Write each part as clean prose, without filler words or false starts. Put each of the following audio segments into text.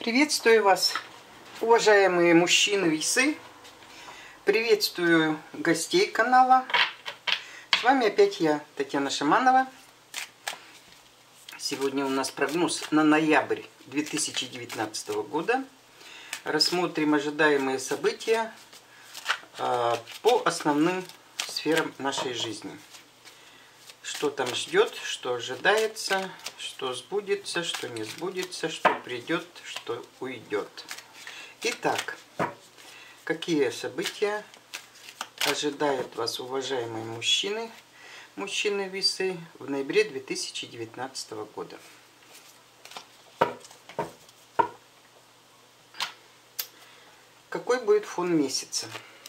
Приветствую вас, уважаемые мужчины-весы. Приветствую гостей канала. С вами опять я, Татьяна Шаманова. Сегодня у нас прогноз на ноябрь 2019 года. Рассмотрим ожидаемые события по основным сферам нашей жизни. Что там ждет, что ожидается, что сбудется, что не сбудется, что придет, что уйдет. Итак, какие события ожидают вас, уважаемые мужчины, мужчины-весы, в ноябре 2019 года? Какой будет фон месяца?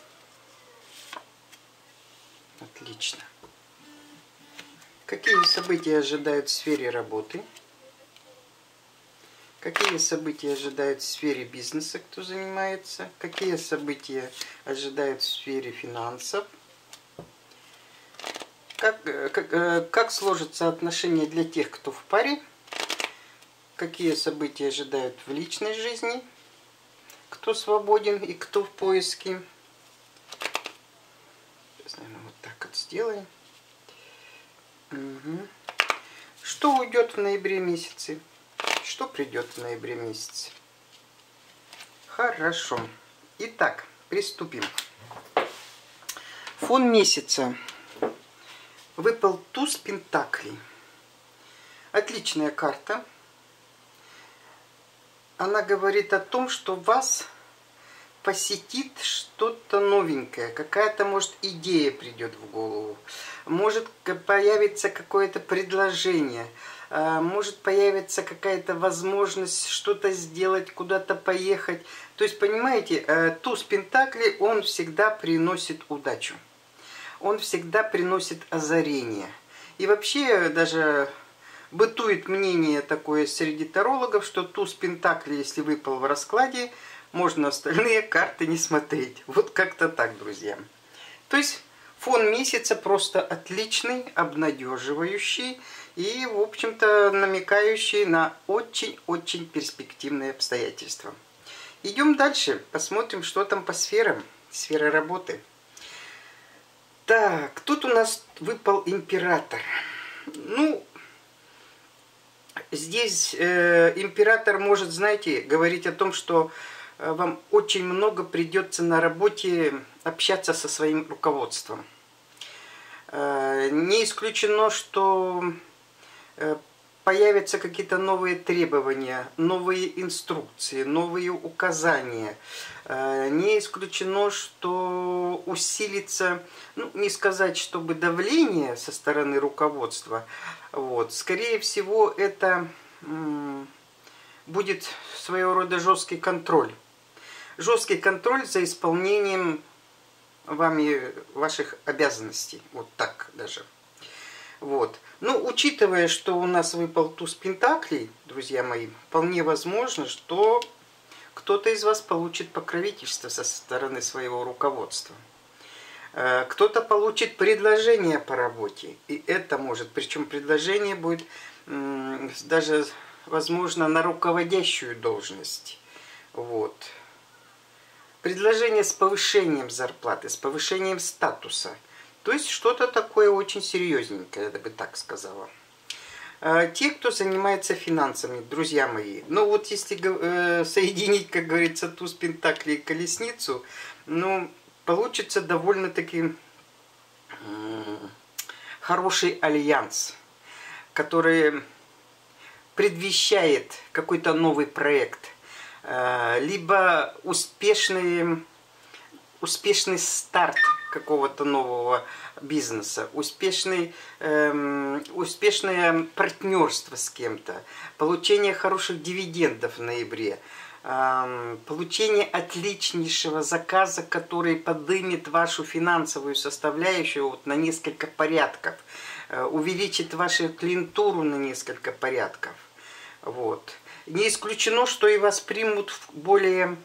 Отлично. Какие события ожидают в сфере работы? Какие события ожидают в сфере бизнеса, кто занимается? Какие события ожидают в сфере финансов? Как сложатся отношения для тех, кто в паре? Какие события ожидают в личной жизни? Кто свободен и кто в поиске? Сейчас, наверное, вот так вот сделаем. Угу. Что уйдет в ноябре месяце? Что придет в ноябре месяце? Хорошо. Итак, приступим. Фон месяца. Выпал туз пентаклей. Отличная карта. Она говорит о том, что вас посетит что-то новенькое, какая-то, может, идея придет в голову, может появиться какое-то предложение, может появиться какая-то возможность что-то сделать, куда-то поехать. То есть, понимаете, туз пентаклей, он всегда приносит удачу, он всегда приносит озарение. И вообще даже бытует мнение такое среди тарологов, что туз пентаклей, если выпал в раскладе, можно остальные карты не смотреть. Вот как-то так, друзья. То есть фон месяца просто отличный, обнадеживающий и, в общем-то, намекающий на очень-очень перспективные обстоятельства. Идем дальше, посмотрим, что там по сферам. Сфера работы. Так, тут у нас выпал император. Ну, здесь император может, знаете, говорить о том, что вам очень много придется на работе общаться со своим руководством. Не исключено, что появятся какие-то новые требования, новые инструкции, новые указания. Не исключено, что усилится, ну, не сказать, чтобы давление со стороны руководства. Вот. Скорее всего, это будет своего рода жесткий контроль. Жесткий контроль за исполнением вами ваших обязанностей. Вот так даже. Вот. Ну, учитывая, что у нас выпал туз пентаклей, друзья мои, вполне возможно, что кто-то из вас получит покровительство со стороны своего руководства. Кто-то получит предложение по работе. И это может, причем предложение будет даже, возможно, на руководящую должность. Вот. Предложение с повышением зарплаты, с повышением статуса. То есть что-то такое очень серьезненькое, я бы так сказала. Те, кто занимается финансами, друзья мои, ну вот если соединить, как говорится, туз пентаклей и колесницу, ну, получится довольно-таки хороший альянс, который предвещает какой-то новый проект, либо успешный старт какого-то нового бизнеса, успешное партнерство с кем-то, получение хороших дивидендов в ноябре, получение отличнейшего заказа, который поднимет вашу финансовую составляющую вот на несколько порядков, увеличит вашу клиентуру на несколько порядков. Вот. Не исключено, что и вас примут в более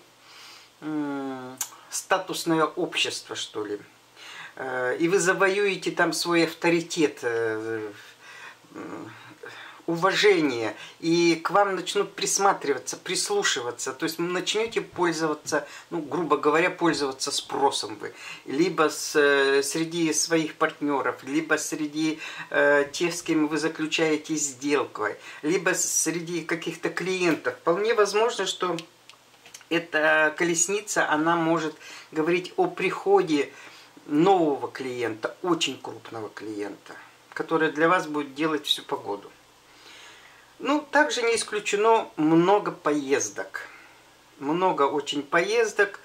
статусное общество, что ли. И вы завоюете там свой авторитет уважение, и к вам начнут присматриваться, прислушиваться, то есть начнете пользоваться, ну, грубо говоря, пользоваться спросом вы, либо среди своих партнеров, либо среди тех, с кем вы заключаете сделку, либо среди каких-то клиентов. Вполне возможно, что эта колесница, она может говорить о приходе нового клиента, очень крупного клиента, который для вас будет делать всю погоду. Ну, также не исключено много поездок. Много очень поездок.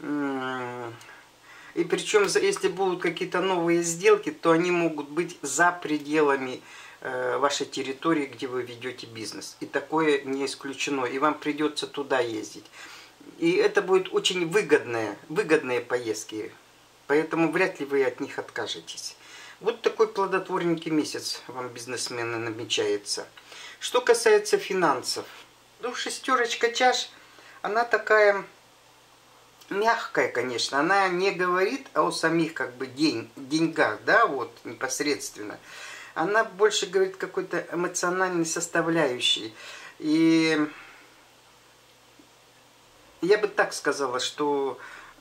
И причем, если будут какие-то новые сделки, то они могут быть за пределами вашей территории, где вы ведете бизнес. И такое не исключено. И вам придется туда ездить. И это будут очень выгодные поездки. Поэтому вряд ли вы от них откажетесь. Вот такой плодотворненький месяц вам, бизнесмены, намечается. Что касается финансов, ну, шестерочка чаш, она такая мягкая, конечно. Она не говорит о самих как бы деньгах, да, вот непосредственно. Она больше говорит какой-то эмоциональной составляющей. И я бы так сказала, что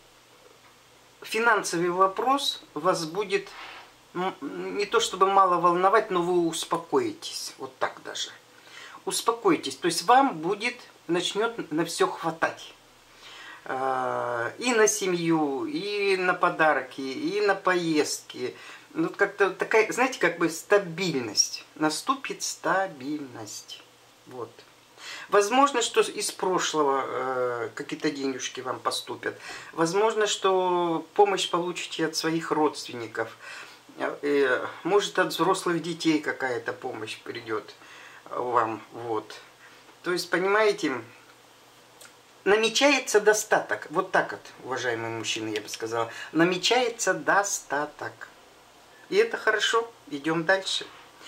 финансовый вопрос вас будет не то чтобы мало волновать, но вы успокоитесь. Вот так даже. Успокойтесь, то есть вам начнет на все хватать. И на семью, и на подарки, и на поездки. Ну, как-то такая, знаете, как бы стабильность. Наступит стабильность. Вот. Возможно, что из прошлого какие-то денежки вам поступят. Возможно, что помощь получите от своих родственников. Может, от взрослых детей какая-то помощь придет вам, вот. То есть, понимаете, намечается достаток. Вот так вот, уважаемые мужчины, я бы сказала. Намечается достаток. И это хорошо. Идем дальше.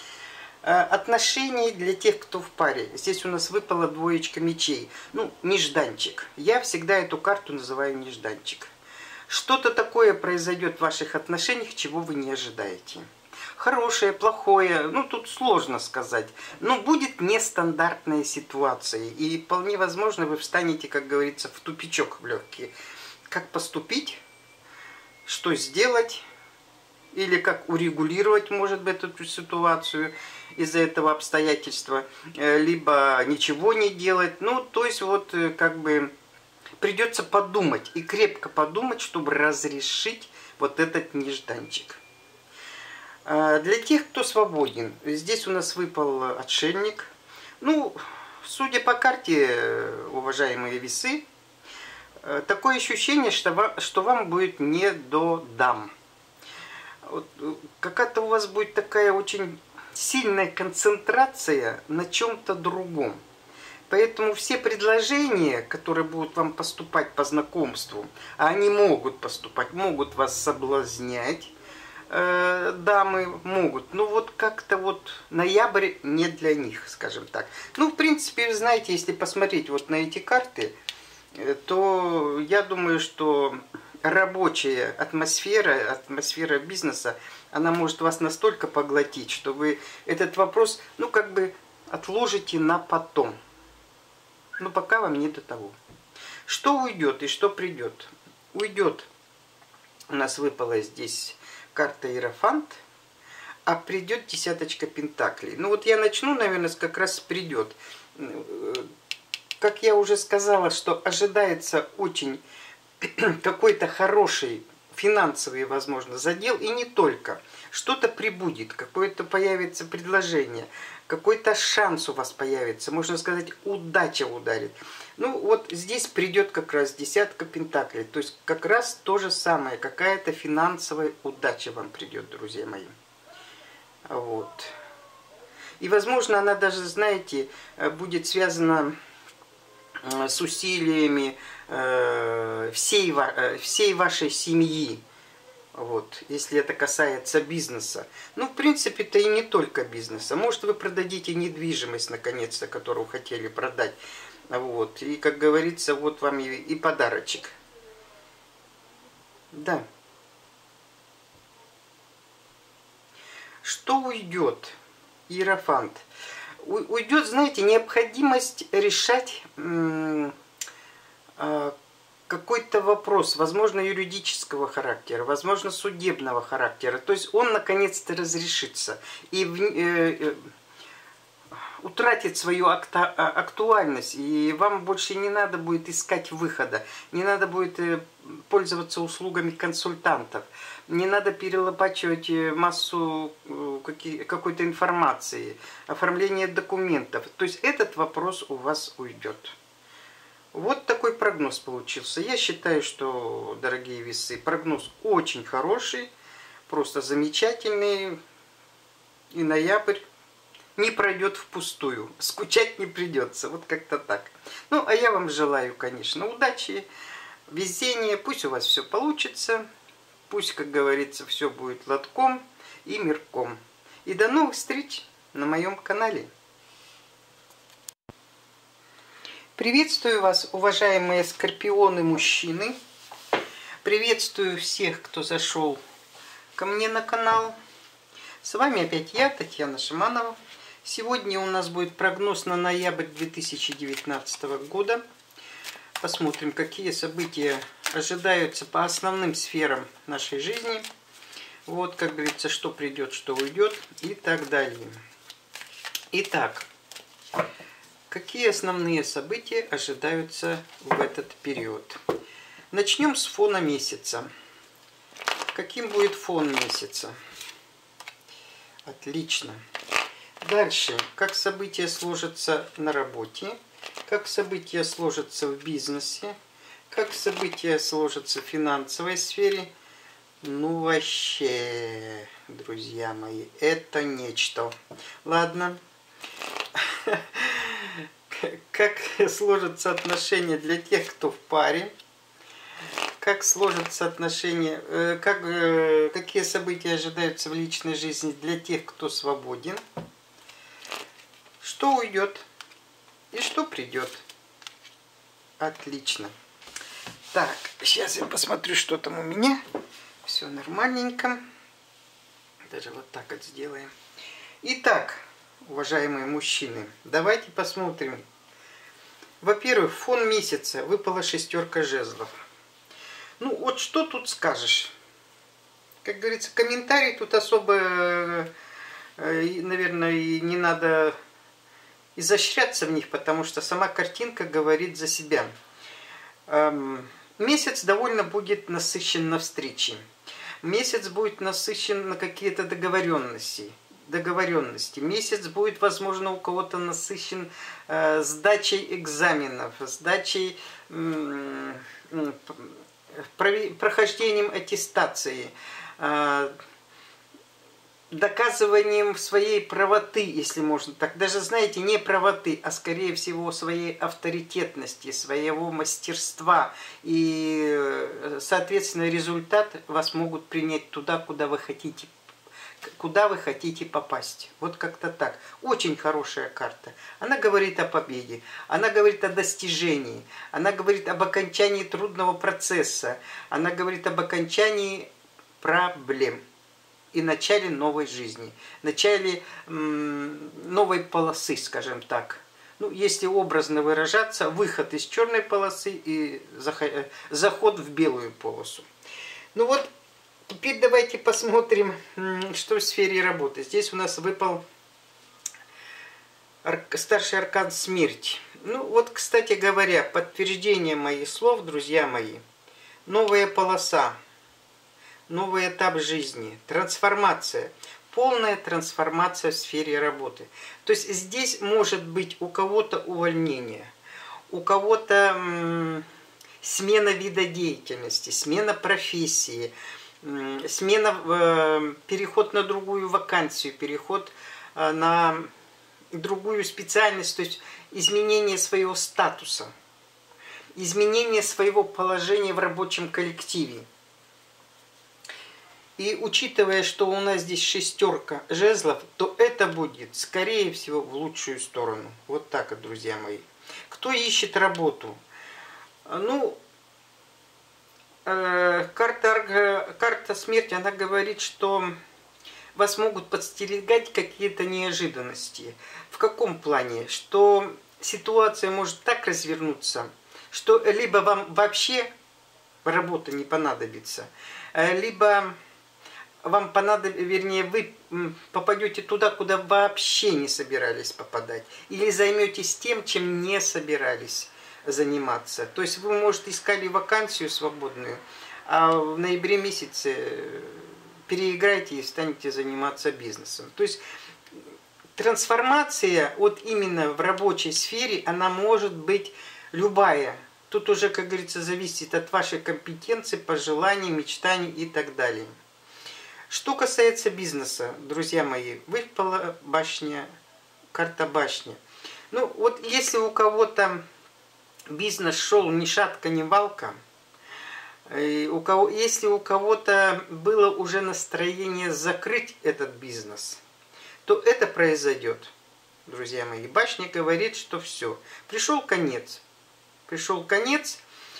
Отношения для тех, кто в паре. Здесь у нас выпала двоечка мечей. Ну, нежданчик. Я всегда эту карту называю нежданчик. Что-то такое произойдет в ваших отношениях, чего вы не ожидаете. Хорошее, плохое, ну тут сложно сказать. Но будет нестандартная ситуация. И вполне возможно вы встанете, как говорится, в тупичок в легкий. Как поступить, что сделать, или как урегулировать, может быть, эту ситуацию из-за этого обстоятельства, либо ничего не делать. Ну, то есть вот как бы придется подумать и крепко подумать, чтобы разрешить вот этот нежданчик. Для тех, кто свободен, здесь у нас выпал отшельник. Ну, судя по карте, уважаемые весы, такое ощущение, что вам будет не до дам. Вот, какая-то у вас будет такая очень сильная концентрация на чем-то другом. Поэтому все предложения, которые будут вам поступать по знакомству, а они могут поступать, могут вас соблазнять, дамы могут. Ну вот как-то вот ноябрь не для них, скажем так. Ну, в принципе, вы знаете, если посмотреть вот на эти карты, то я думаю, что рабочая атмосфера бизнеса, она может вас настолько поглотить, что вы этот вопрос, ну, как бы отложите на потом. Но пока вам не до того. Что уйдет и что придет? Уйдет. У нас выпала здесь карта Иерофант, а придет десяточка пентаклей. Ну вот я начну, наверное, как раз придет. Как я уже сказала, что ожидается очень какой-то хороший финансовый, возможно, задел, и не только. Что-то прибудет, какое-то появится предложение, какой-то шанс у вас появится, можно сказать, удача ударит. Ну вот здесь придет как раз десятка пентаклей, то есть как раз то же самое, какая-то финансовая удача вам придет, друзья мои. Вот. И возможно она даже, знаете, будет связана с усилиями всей вашей семьи. Вот, если это касается бизнеса. Ну, в принципе-то и не только бизнеса. Может, вы продадите недвижимость, наконец-то, которую хотели продать. Вот, и, как говорится, вот вам и подарочек. Да. Что уйдет? Иерофант. Уйдет, знаете, необходимость решать какой-то вопрос, возможно, юридического характера, возможно, судебного характера. То есть он наконец-то разрешится и утратит свою актуальность, и вам больше не надо будет искать выхода, не надо будет пользоваться услугами консультантов, не надо перелопачивать массу какой-то информации, оформление документов. То есть этот вопрос у вас уйдет. Вот такой прогноз получился. Я считаю, что, дорогие весы, прогноз очень хороший, просто замечательный. И ноябрь не пройдет впустую. Скучать не придется. Вот как-то так. Ну, а я вам желаю, конечно, удачи, везения. Пусть у вас все получится. Пусть, как говорится, все будет лотком и мирком. И до новых встреч на моем канале. Приветствую вас, уважаемые скорпионы-мужчины. Приветствую всех, кто зашел ко мне на канал. С вами опять я, Татьяна Шаманова. Сегодня у нас будет прогноз на ноябрь 2019 года. Посмотрим, какие события ожидаются по основным сферам нашей жизни. Вот, как говорится, что придет, что уйдет и так далее. Итак, какие основные события ожидаются в этот период? Начнем с фона месяца. Каким будет фон месяца? Отлично. Дальше, как события сложатся на работе, как события сложатся в бизнесе, как события сложатся в финансовой сфере. Ну вообще, друзья мои, это нечто. Ладно. Как сложатся отношения для тех, кто в паре. Как сложатся отношения, какие события ожидаются в личной жизни для тех, кто свободен. Что уйдет и что придет. Отлично. Так, сейчас я посмотрю, что там у меня. Все нормальненько. Даже вот так вот сделаем. Итак, уважаемые мужчины, давайте посмотрим. Во-первых, фон месяца. Выпала шестерка жезлов. Ну, вот что тут скажешь? Как говорится, комментарий тут особо, наверное, и не надо изощряться в них, потому что сама картинка говорит за себя. Месяц довольно будет насыщен на встречи. Месяц будет насыщен на какие-то договоренности. Месяц будет, возможно, у кого-то насыщен сдачей экзаменов, сдачей, прохождением аттестации, доказыванием своей правоты, если можно так. Даже, знаете, не правоты, а скорее всего своей авторитетности, своего мастерства. И, соответственно, результат вас могут принять туда, куда вы хотите попасть. Вот как-то так. Очень хорошая карта. Она говорит о победе, она говорит о достижении, она говорит об окончании трудного процесса, она говорит об окончании проблем и начале новой жизни, начале новой полосы, скажем так. Ну, если образно выражаться, выход из черной полосы и заход в белую полосу. Ну вот, теперь давайте посмотрим, что в сфере работы. Здесь у нас выпал старший аркан смерть. Ну вот, кстати говоря, подтверждение моих слов, друзья мои. Новая полоса, новый этап жизни, трансформация, полная трансформация в сфере работы. То есть здесь может быть у кого-то увольнение, у кого-то смена вида деятельности, смена профессии, переход на другую вакансию, переход на другую специальность, то есть изменение своего статуса, изменение своего положения в рабочем коллективе. И учитывая, что у нас здесь шестерка жезлов, то это будет, скорее всего, в лучшую сторону. Вот так вот, друзья мои. Кто ищет работу? Ну, карта смерти, она говорит, что вас могут подстерегать какие-то неожиданности. В каком плане? Что ситуация может так развернуться, что либо вам вообще работа не понадобится, либо вам понадобится, вернее, вы попадете туда, куда вообще не собирались попадать, или займетесь тем, чем не собирались заниматься. То есть вы, может, искали вакансию свободную, а в ноябре месяце переиграете и станете заниматься бизнесом. То есть трансформация вот именно в рабочей сфере, она может быть любая. Тут уже, как говорится, зависит от вашей компетенции, пожеланий, мечтаний и так далее. Что касается бизнеса, друзья мои, выпала башня, карта башни. Ну вот если у кого-то бизнес шел ни шатка, ни валка, если у кого-то было уже настроение закрыть этот бизнес, то это произойдет, друзья мои. Башня говорит, что все, пришел конец. Пришел конец,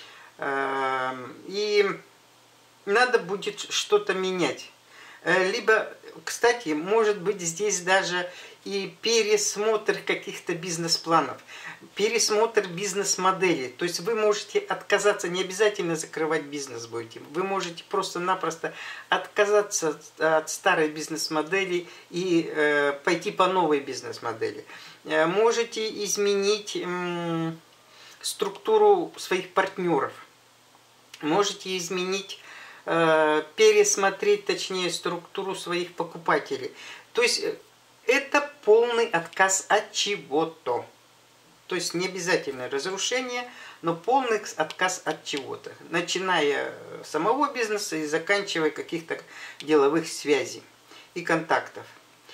и надо будет что-то менять. Либо, кстати, может быть здесь даже и пересмотр каких-то бизнес-планов, пересмотр бизнес-моделей. То есть вы можете отказаться, не обязательно закрывать бизнес будете, вы можете просто-напросто отказаться от старой бизнес-модели и пойти по новой бизнес-модели. Можете изменить структуру своих партнеров, можете изменить, пересмотреть, точнее, структуру своих покупателей. То есть это полный отказ от чего-то. То есть не обязательно разрушение, но полный отказ от чего-то. Начиная с самого бизнеса и заканчивая каких-то деловых связей и контактов.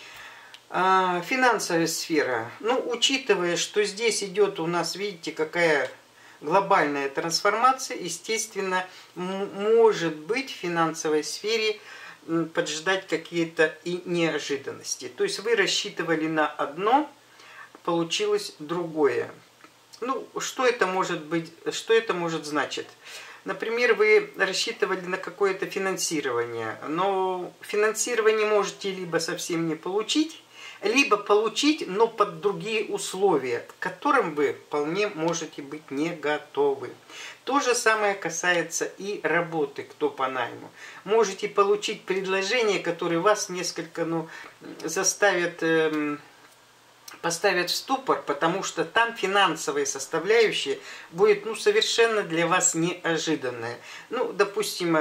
Финансовая сфера. Ну, учитывая, что здесь идет у нас, видите, какая глобальная трансформация, естественно, может быть в финансовой сфере поджидать какие-то и неожиданности. То есть вы рассчитывали на одно, получилось другое. Ну, что это может быть, что это может значить? Например, вы рассчитывали на какое-то финансирование, но финансирование можете либо совсем не получить, либо получить, но под другие условия, к которым вы вполне можете быть не готовы. То же самое касается и работы, кто по найму. Можете получить предложение, которое вас несколько заставит, поставят в ступор, потому что там финансовая составляющая будет совершенно для вас неожиданная. Ну, допустим,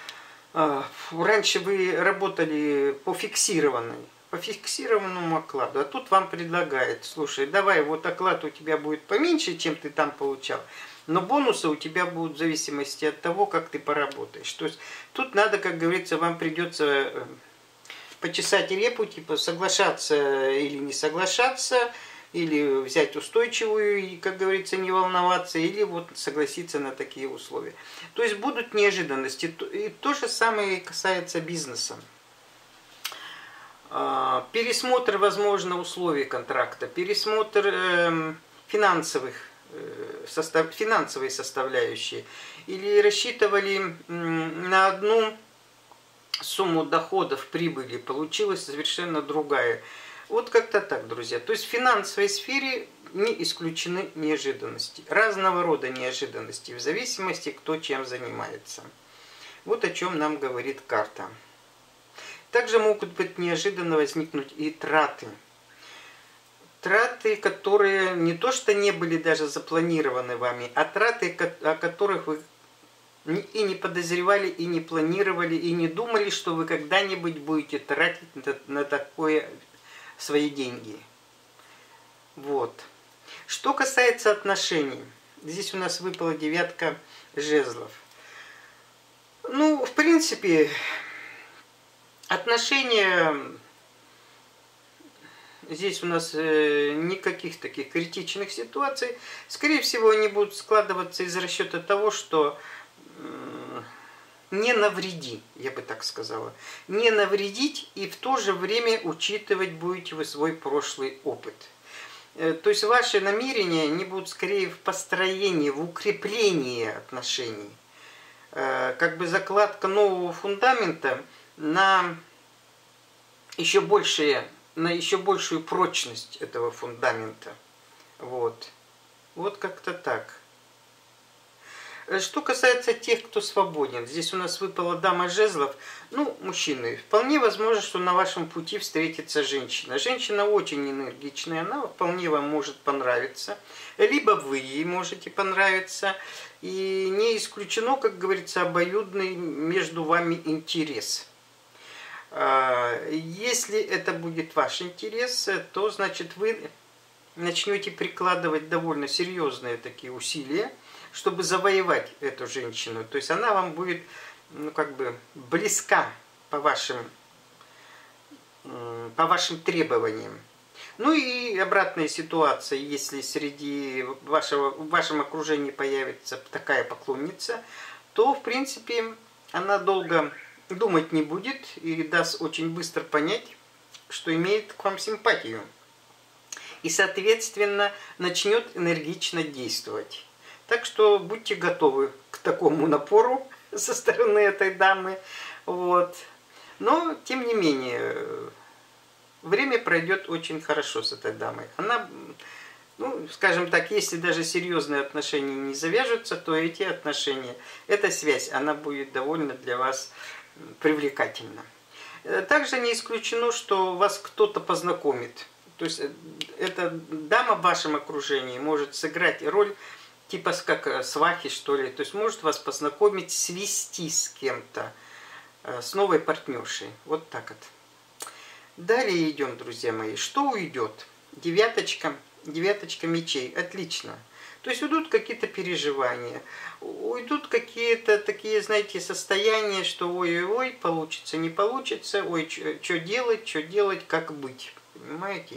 раньше вы работали по фиксированному окладу, а тут вам предлагают: слушай, давай, вот оклад у тебя будет поменьше, чем ты там получал, но бонусы у тебя будут в зависимости от того, как ты поработаешь. То есть тут надо, как говорится, вам придется почесать репу, типа соглашаться или не соглашаться, или взять устойчивую и, как говорится, не волноваться, или вот согласиться на такие условия. То есть будут неожиданности. И то же самое касается бизнеса. Пересмотр, возможно, условий контракта, пересмотр финансовой составляющей. Или рассчитывали на одну сумму доходов, прибыли, получилась совершенно другая. Вот как-то так, друзья. То есть в финансовой сфере не исключены неожиданности. Разного рода неожиданности, в зависимости, кто чем занимается. Вот о чем нам говорит карта. Также могут быть неожиданно возникнуть и траты. Траты, которые не то что не были даже запланированы вами, а траты, о которых вы и не подозревали, и не планировали, и не думали, что вы когда-нибудь будете тратить на такое свои деньги. Вот. Что касается отношений. Здесь у нас выпала 9 жезлов. Ну, в принципе, отношения, здесь у нас никаких таких критичных ситуаций. Скорее всего, они будут складываться из расчета того, что не навреди, я бы так сказала. Не навредить, и в то же время учитывать будете вы свой прошлый опыт. То есть ваши намерения, они будут скорее в построении, в укреплении отношений. Как бы закладка нового фундамента на на еще большую прочность этого фундамента. Вот. Вот как-то так. Что касается тех, кто свободен, здесь у нас выпала дама жезлов. Ну, мужчины, вполне возможно, что на вашем пути встретится женщина. Женщина очень энергичная, она вполне вам может понравиться. Либо вы ей можете понравиться. И не исключено, как говорится, обоюдный между вами интерес. Если это будет ваш интерес, то, значит, вы начнете прикладывать довольно серьезные такие усилия, чтобы завоевать эту женщину. То есть она вам будет, ну, как бы близка по вашим требованиям. Ну и обратная ситуация, если в вашем окружении появится такая поклонница, то, в принципе, она долго думать не будет и даст очень быстро понять, что имеет к вам симпатию. И, соответственно, начнет энергично действовать. Так что будьте готовы к такому напору со стороны этой дамы. Вот. Но, тем не менее, время пройдет очень хорошо с этой дамой. Она, ну, скажем так, если даже серьезные отношения не завяжутся, то эти отношения, эта связь, она будет довольно для вас привлекательна. Также не исключено, что вас кто-то познакомит. То есть эта дама в вашем окружении может сыграть роль типа как свахи, что ли. То есть может вас познакомить, свести с кем-то, с новой партнершей. Вот так вот. Далее идем, друзья мои. Что уйдет? Девяточка мечей. Отлично. То есть уйдут какие-то переживания, уйдут какие-то такие, знаете, состояния, что ой-ой-ой, получится, не получится, ой, что делать, как быть. Понимаете?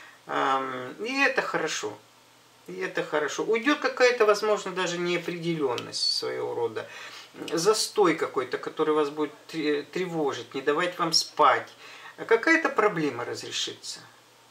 И это хорошо. И это хорошо. Уйдет какая-то, возможно, даже неопределенность своего рода. Застой какой-то, который вас будет тревожить, не давать вам спать. Какая-то проблема разрешится.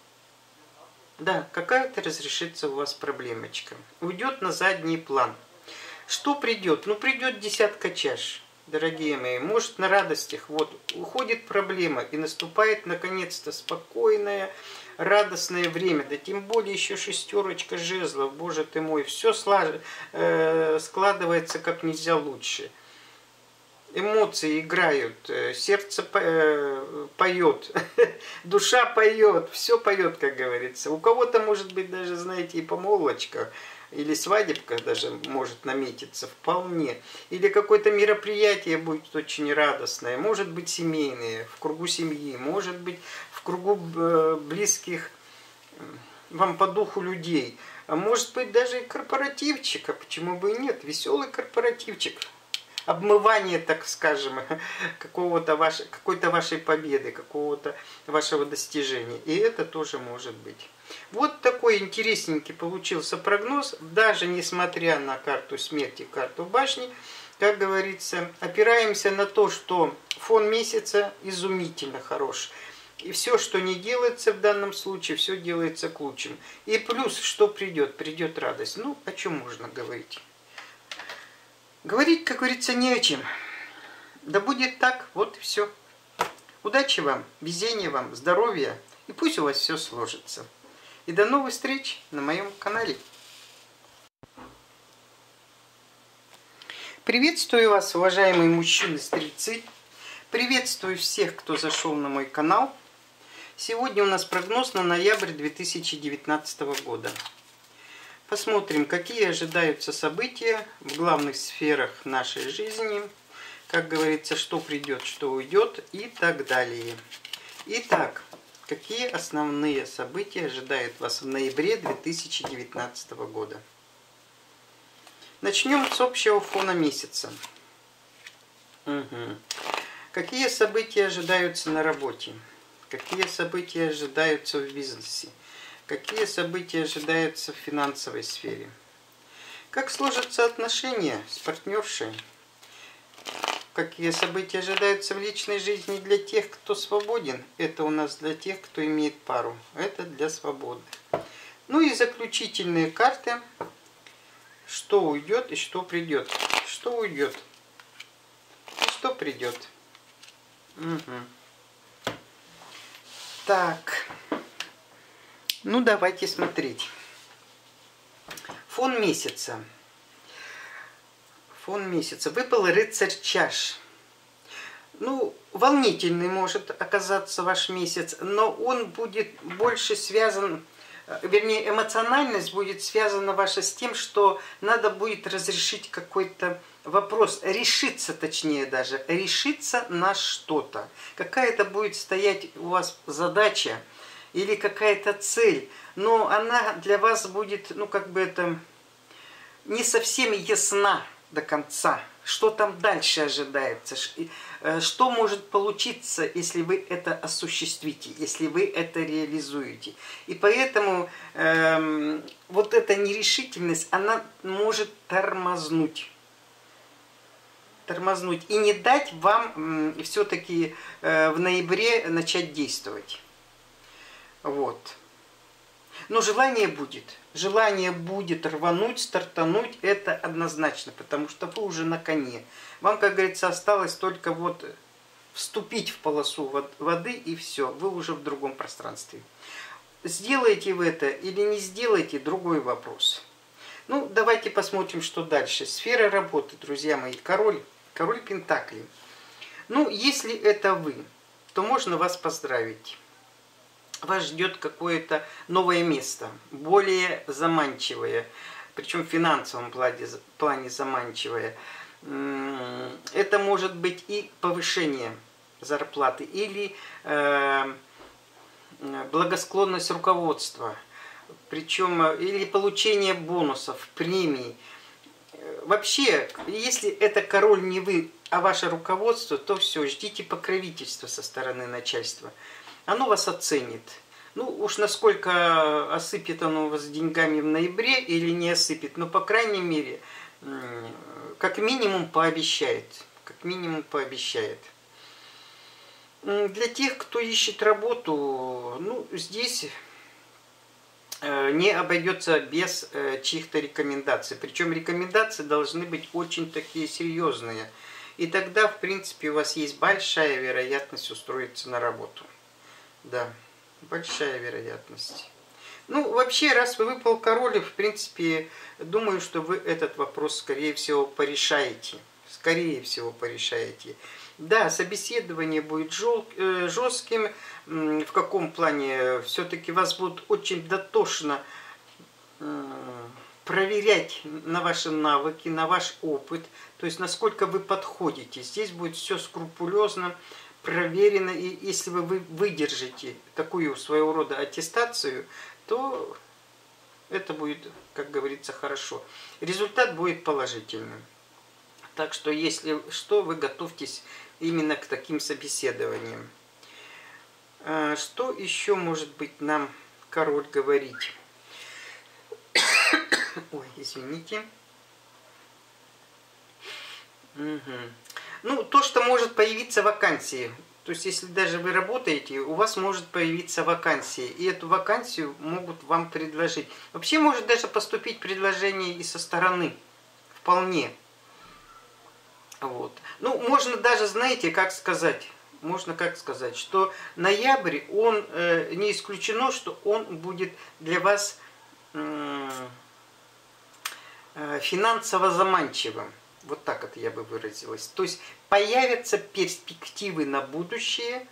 Да, какая-то разрешится у вас проблемочка. Уйдет на задний план. Что придет? Ну, придет десятка чаш, дорогие мои. Может, на радостях. Вот, уходит проблема и наступает, наконец-то, спокойное, радостное время. Да тем более еще шестерочка жезлов. Боже ты мой, все складывается как нельзя лучше. Эмоции играют, сердце поет, душа поет, все поет, как говорится. У кого-то, может быть, даже, знаете, и помолвочка, или свадебка даже может наметиться вполне. Или какое-то мероприятие будет очень радостное, может быть, семейное, в кругу семьи, может быть, в кругу близких вам по духу людей. А может быть, даже и корпоративчик, а почему бы и нет, веселый корпоративчик. Обмывание, так скажем, какой-то вашей победы, какого-то вашего достижения. И это тоже может быть. Вот такой интересненький получился прогноз. Даже несмотря на карту смерти, карту башни, как говорится, опираемся на то, что фон месяца изумительно хорош. И все, что не делается в данном случае, все делается к лучшему. И плюс, что придет? Придет радость. Ну, о чем можно говорить? Говорить, как говорится, не о чем. Да будет так, вот и все. Удачи вам, везения вам, здоровья, и пусть у вас все сложится. И до новых встреч на моем канале. Приветствую вас, уважаемые мужчины-стрельцы. Приветствую всех, кто зашел на мой канал. Сегодня у нас прогноз на ноябрь 2019 года. Посмотрим, какие ожидаются события в главных сферах нашей жизни. Как говорится, что придет, что уйдет и так далее. Итак, какие основные события ожидают вас в ноябре 2019 года? Начнем с общего фона месяца. Какие события ожидаются на работе? Какие события ожидаются в бизнесе? Какие события ожидаются в финансовой сфере? Как сложатся отношения с партнершей? Какие события ожидаются в личной жизни для тех, кто свободен? Это у нас для тех, кто имеет пару. Это для свободы. Ну и заключительные карты. Что уйдет и что придет? Что уйдет и что придет? Так, ну давайте смотреть. Фон месяца. Фон месяца. Выпал рыцарь чаш. Ну, волнительный может оказаться ваш месяц, но он будет больше связан, вернее, эмоциональность будет связана ваша с тем, что надо будет разрешить какой-то вопрос, решиться, точнее даже, решиться на что-то. Какая-то будет стоять у вас задача или какая-то цель, но она для вас будет, ну, как бы это, не совсем ясна до конца. Что там дальше ожидается, что может получиться, если вы это осуществите, если вы это реализуете. И поэтому вот эта нерешительность, она может тормознуть и не дать вам все-таки в ноябре начать действовать. Вот. Но желание будет рвануть, стартануть, это однозначно, потому что вы уже на коне. Вам, как говорится, осталось только вот вступить в полосу воды, и все, вы уже в другом пространстве. Сделаете вы это или не сделаете, другой вопрос. Ну, давайте посмотрим, что дальше. Сфера работы, друзья мои, король Пентаклей. Ну, если это вы, то можно вас поздравить. Вас ждет какое-то новое место, более заманчивое, причем в финансовом плане заманчивое. Это может быть и повышение зарплаты, или благосклонность руководства, причем или получение бонусов, премий. Вообще, если это король не вы, а ваше руководство, то все, ждите покровительства со стороны начальства. Оно вас оценит. Ну, уж насколько осыпет оно вас деньгами в ноябре или не осыпет, но, по крайней мере, как минимум пообещает. Как минимум пообещает. Для тех, кто ищет работу, ну, здесь не обойдется без чьих-то рекомендаций. Причем рекомендации должны быть очень такие серьезные. И тогда, в принципе, у вас есть большая вероятность устроиться на работу. Да, большая вероятность. Ну, вообще, раз вы выпал король, в принципе, думаю, что вы этот вопрос, скорее всего, порешаете. Скорее всего, порешаете. Да, собеседование будет жестким. В каком плане? Все-таки вас будут очень дотошно проверять на ваши навыки, на ваш опыт. То есть, насколько вы подходите. Здесь будет все скрупулезно проверено, и если вы выдержите такую своего рода аттестацию, то это будет, как говорится, хорошо. Результат будет положительным. Так что, если что, вы готовьтесь именно к таким собеседованиям. Что еще может быть нам король говорить? Ой, извините. Угу. Ну, то, что может появиться вакансии. То есть, если даже вы работаете, у вас может появиться вакансия. И эту вакансию могут вам предложить. Вообще, может даже поступить предложение и со стороны. Вполне. Вот. Ну, можно даже, знаете, как сказать, что ноябрь, он не исключено, что он будет для вас финансово заманчивым. Вот так это я бы выразилась. То есть появятся перспективы на будущее,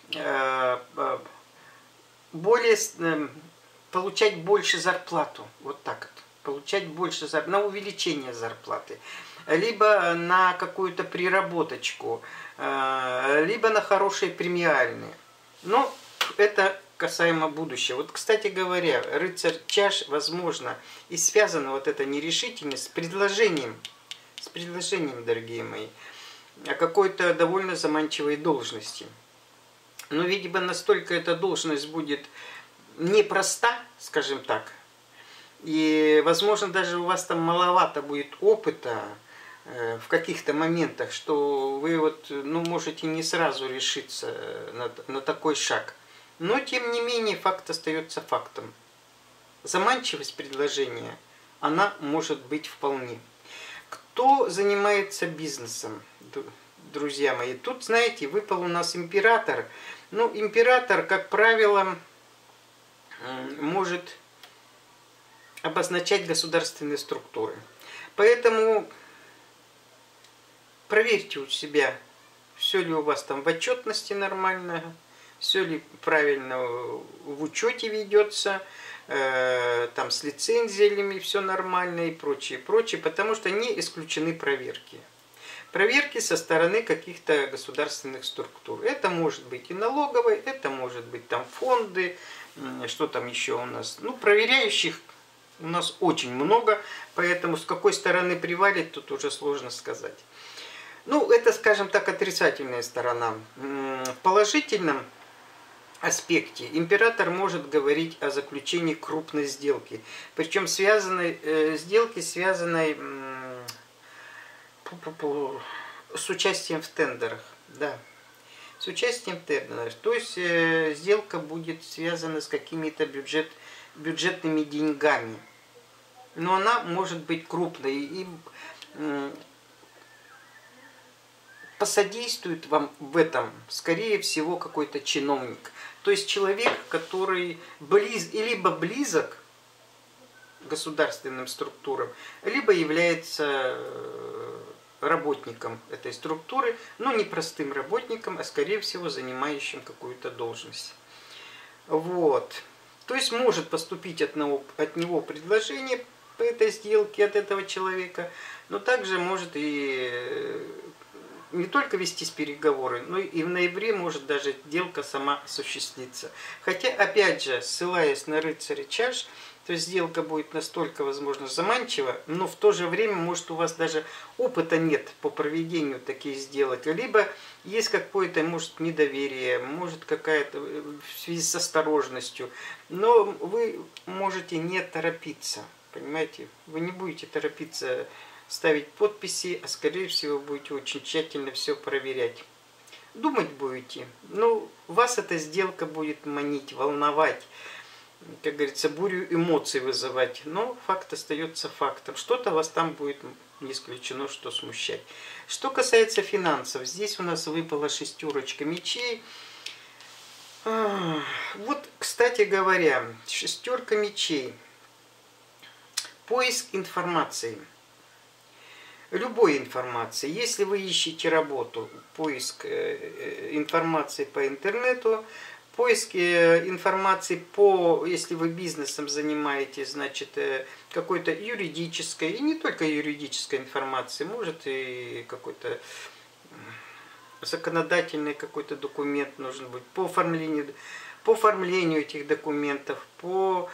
получать больше зарплату. Вот так это. Получать больше зарплаты, на увеличение зарплаты. Либо на какую-то приработочку, либо на хорошие премиальные. Но это касаемо будущего. Вот, кстати говоря, рыцарь чаш, возможно, и связана вот эта нерешительность с предложением, дорогие мои, о какой-то довольно заманчивой должности. Но, видимо, настолько эта должность будет непроста, скажем так, и, возможно, даже у вас там маловато будет опыта в каких-то моментах, что вы вот, ну, можете не сразу решиться на такой шаг. Но, тем не менее, факт остается фактом. Заманчивость предложения, она может быть вполне. Кто занимается бизнесом, друзья мои? Тут, знаете, выпал у нас император. Ну, император, как правило, может обозначать государственные структуры. Поэтому проверьте у себя, все ли у вас там в отчетности нормально, все ли правильно в учете ведется, там с лицензиями все нормально и прочее, прочее, потому что не исключены проверки. Проверки со стороны каких-то государственных структур. Это может быть и налоговые, это может быть там фонды, что там еще у нас. Ну, проверяющих у нас очень много, поэтому с какой стороны привалить, тут уже сложно сказать. Ну, это, скажем так, отрицательная сторона. В положительном аспекте император может говорить о заключении крупной сделки. Причем сделки, связанной с участием в тендерах. Да, с участием в тендерах. То есть сделка будет связана с какими-то бюджетными деньгами. Но она может быть крупной и посодействует вам в этом, скорее всего, какой-то чиновник. То есть человек, который либо близок к государственным структурам, либо является работником этой структуры, но не простым работником, а скорее всего занимающим какую-то должность. Вот. То есть может поступить от него предложение по этой сделке от этого человека, но также может и не только вестись переговоры, но и в ноябре может даже сделка сама осуществиться. Хотя, опять же, ссылаясь на рыцаря чаш, то есть сделка будет настолько, возможно, заманчива, но в то же время, может, у вас даже опыта нет по проведению таких сделок, либо есть какое-то, может, недоверие, может, какая-то в связи с осторожностью, но вы можете не торопиться, понимаете? Вы не будете торопиться ставить подписи, а скорее всего будете очень тщательно все проверять. Думать будете, ну, вас эта сделка будет манить, волновать, как говорится, бурю эмоций вызывать, но факт остается фактом. Что-то вас там будет, не исключено, что смущать. Что касается финансов, здесь у нас выпала шестерочка мечей. Вот, кстати говоря, шестерка мечей. Поиск информации. Любой информации. Если вы ищете работу, поиск информации по интернету, поиск информации если вы бизнесом занимаетесь, значит, какой-то юридической, и не только юридической информации, может и какой-то законодательный какой-то документ нужен будет, по оформлению этих документов, по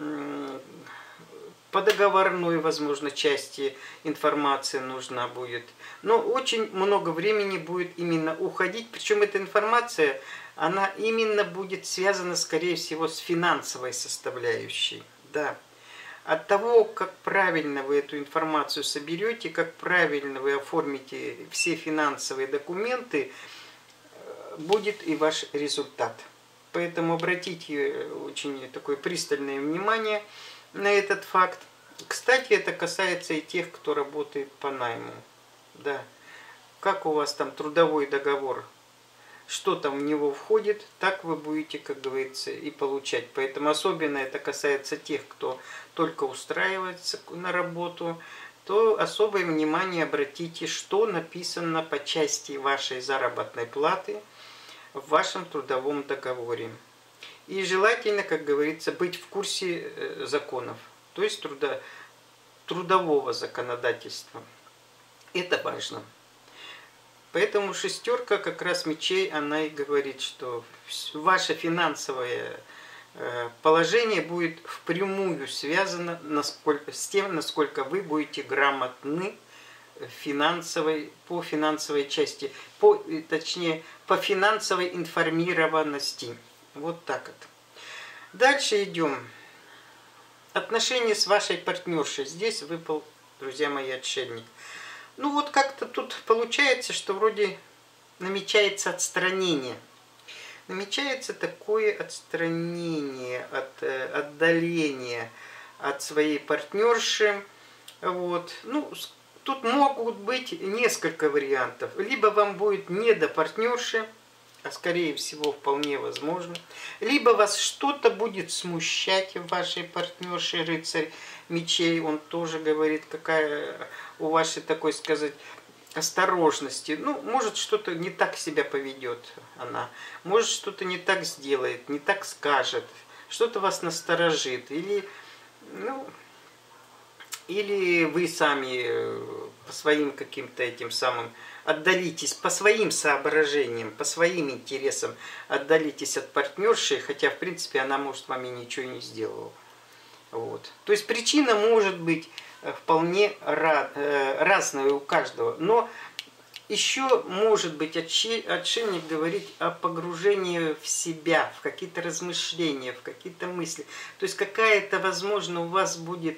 договорной, возможно, части информации нужна будет. Но очень много времени будет именно уходить. Причем эта информация, она именно будет связана, скорее всего, с финансовой составляющей. Да. От того, как правильно вы эту информацию соберете, как правильно вы оформите все финансовые документы, будет и ваш результат. Поэтому обратите очень такое пристальное внимание на этот факт. Кстати, это касается и тех, кто работает по найму. Да. Как у вас там трудовой договор, что там в него входит, так вы будете, как говорится, и получать. Поэтому особенно это касается тех, кто только устраивается на работу, то особое внимание обратите, что написано по части вашей заработной платы в вашем трудовом договоре. И желательно, как говорится, быть в курсе законов, то есть трудового законодательства. Это важно. Поэтому шестерка как раз мечей, она и говорит, что ваше финансовое положение будет впрямую связано с тем, насколько вы будете грамотны по финансовой части, точнее, по финансовой информированности. Вот так вот. Дальше идем. Отношения с вашей партнершей. Здесь выпал, друзья мои, отшельник. Ну вот как-то тут получается, что вроде намечается отстранение. Намечается такое отстранение, отдаление от своей партнерши. Вот. Ну, тут могут быть несколько вариантов. Либо вам будет не до партнерши, а скорее всего вполне возможно. Либо вас что-то будет смущать в вашей партнерше, рыцарь мечей. Он тоже говорит, какая у вашей, такой сказать, осторожности. Ну, может, что-то не так себя поведет она. Может, что-то не так сделает, не так скажет. Что-то вас насторожит. Или, ну, или вы сами по своим каким-то этим самым отдалитесь, по своим соображениям, по своим интересам отдалитесь от партнерши, хотя, в принципе, она, может, вам и ничего не сделала. Вот. То есть причина может быть вполне разная у каждого. Но еще может быть отшельник говорить о погружении в себя, в какие-то размышления, в какие-то мысли. То есть какая-то, возможно, у вас будет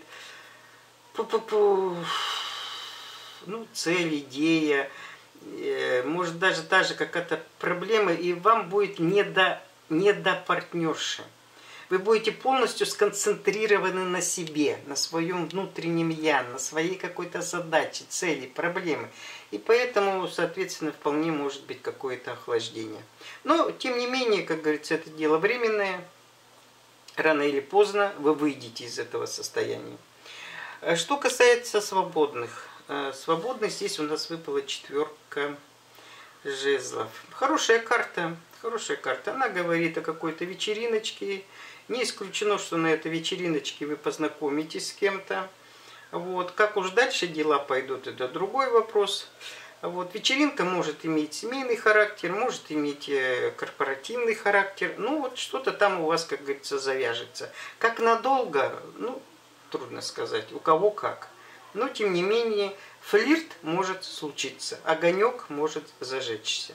цель, идея, может даже та же какая-то проблема, и вам будет не до партнерши. Вы будете полностью сконцентрированы на себе, на своем внутреннем я, на своей какой-то задаче, цели, проблемы. И поэтому, соответственно, вполне может быть какое-то охлаждение. Но, тем не менее, как говорится, это дело временное. Рано или поздно вы выйдете из этого состояния. Что касается свободных. Свободных здесь у нас выпала 4 жезлов. Хорошая карта. Хорошая карта. Она говорит о какой-то вечериночке. Не исключено, что на этой вечериночке вы познакомитесь с кем-то. Вот. Как уж дальше дела пойдут, это другой вопрос. Вот. Вечеринка может иметь семейный характер, может иметь корпоративный характер. Ну вот что-то там у вас, как говорится, завяжется. Как надолго, ну, трудно сказать, у кого как. Но тем не менее, флирт может случиться, огонек может зажечься.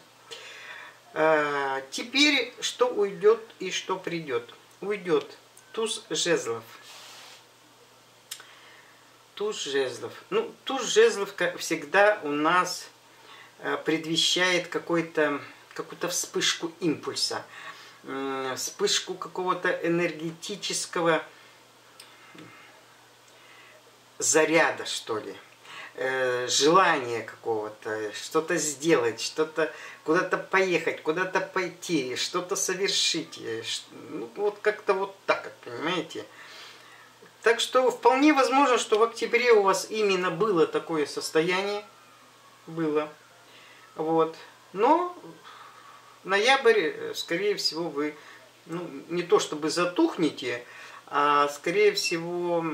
Теперь что уйдет и что придет? Уйдет туз жезлов. Туз жезлов. Ну, туз жезлов, как всегда, у нас предвещает какую-то вспышку импульса, вспышку какого-то энергетического заряда, что ли. Желание какого-то, что-то сделать, что-то куда-то поехать, куда-то пойти, что-то совершить. Ну, вот как-то вот так, понимаете? Так что вполне возможно, что в октябре у вас именно было такое состояние. Было. Вот. Но ноябрь, скорее всего, вы не то чтобы затухнете, а скорее всего,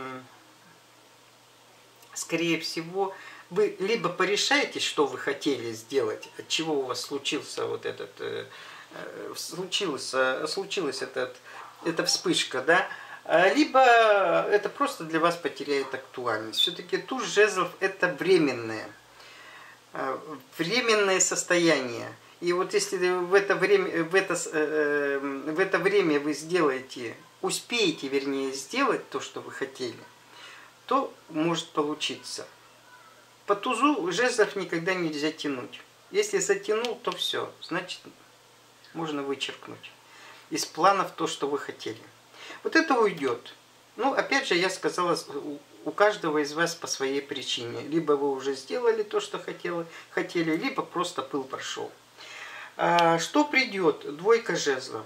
вы либо порешаете, что вы хотели сделать, от чего у вас случилась эта вспышка, да, либо это просто для вас потеряет актуальность. Все-таки туз жезлов это временное состояние. И вот если в это время вы успеете, вернее, сделать то, что вы хотели, то может получиться. По тузу жезлов никогда нельзя тянуть. Если затянул, то все, значит, можно вычеркнуть из планов то, что вы хотели. Вот это уйдет. Ну, опять же, я сказала, у каждого из вас по своей причине. Либо вы уже сделали то, что хотели, либо просто пыл прошел. Что придет? 2 жезлов.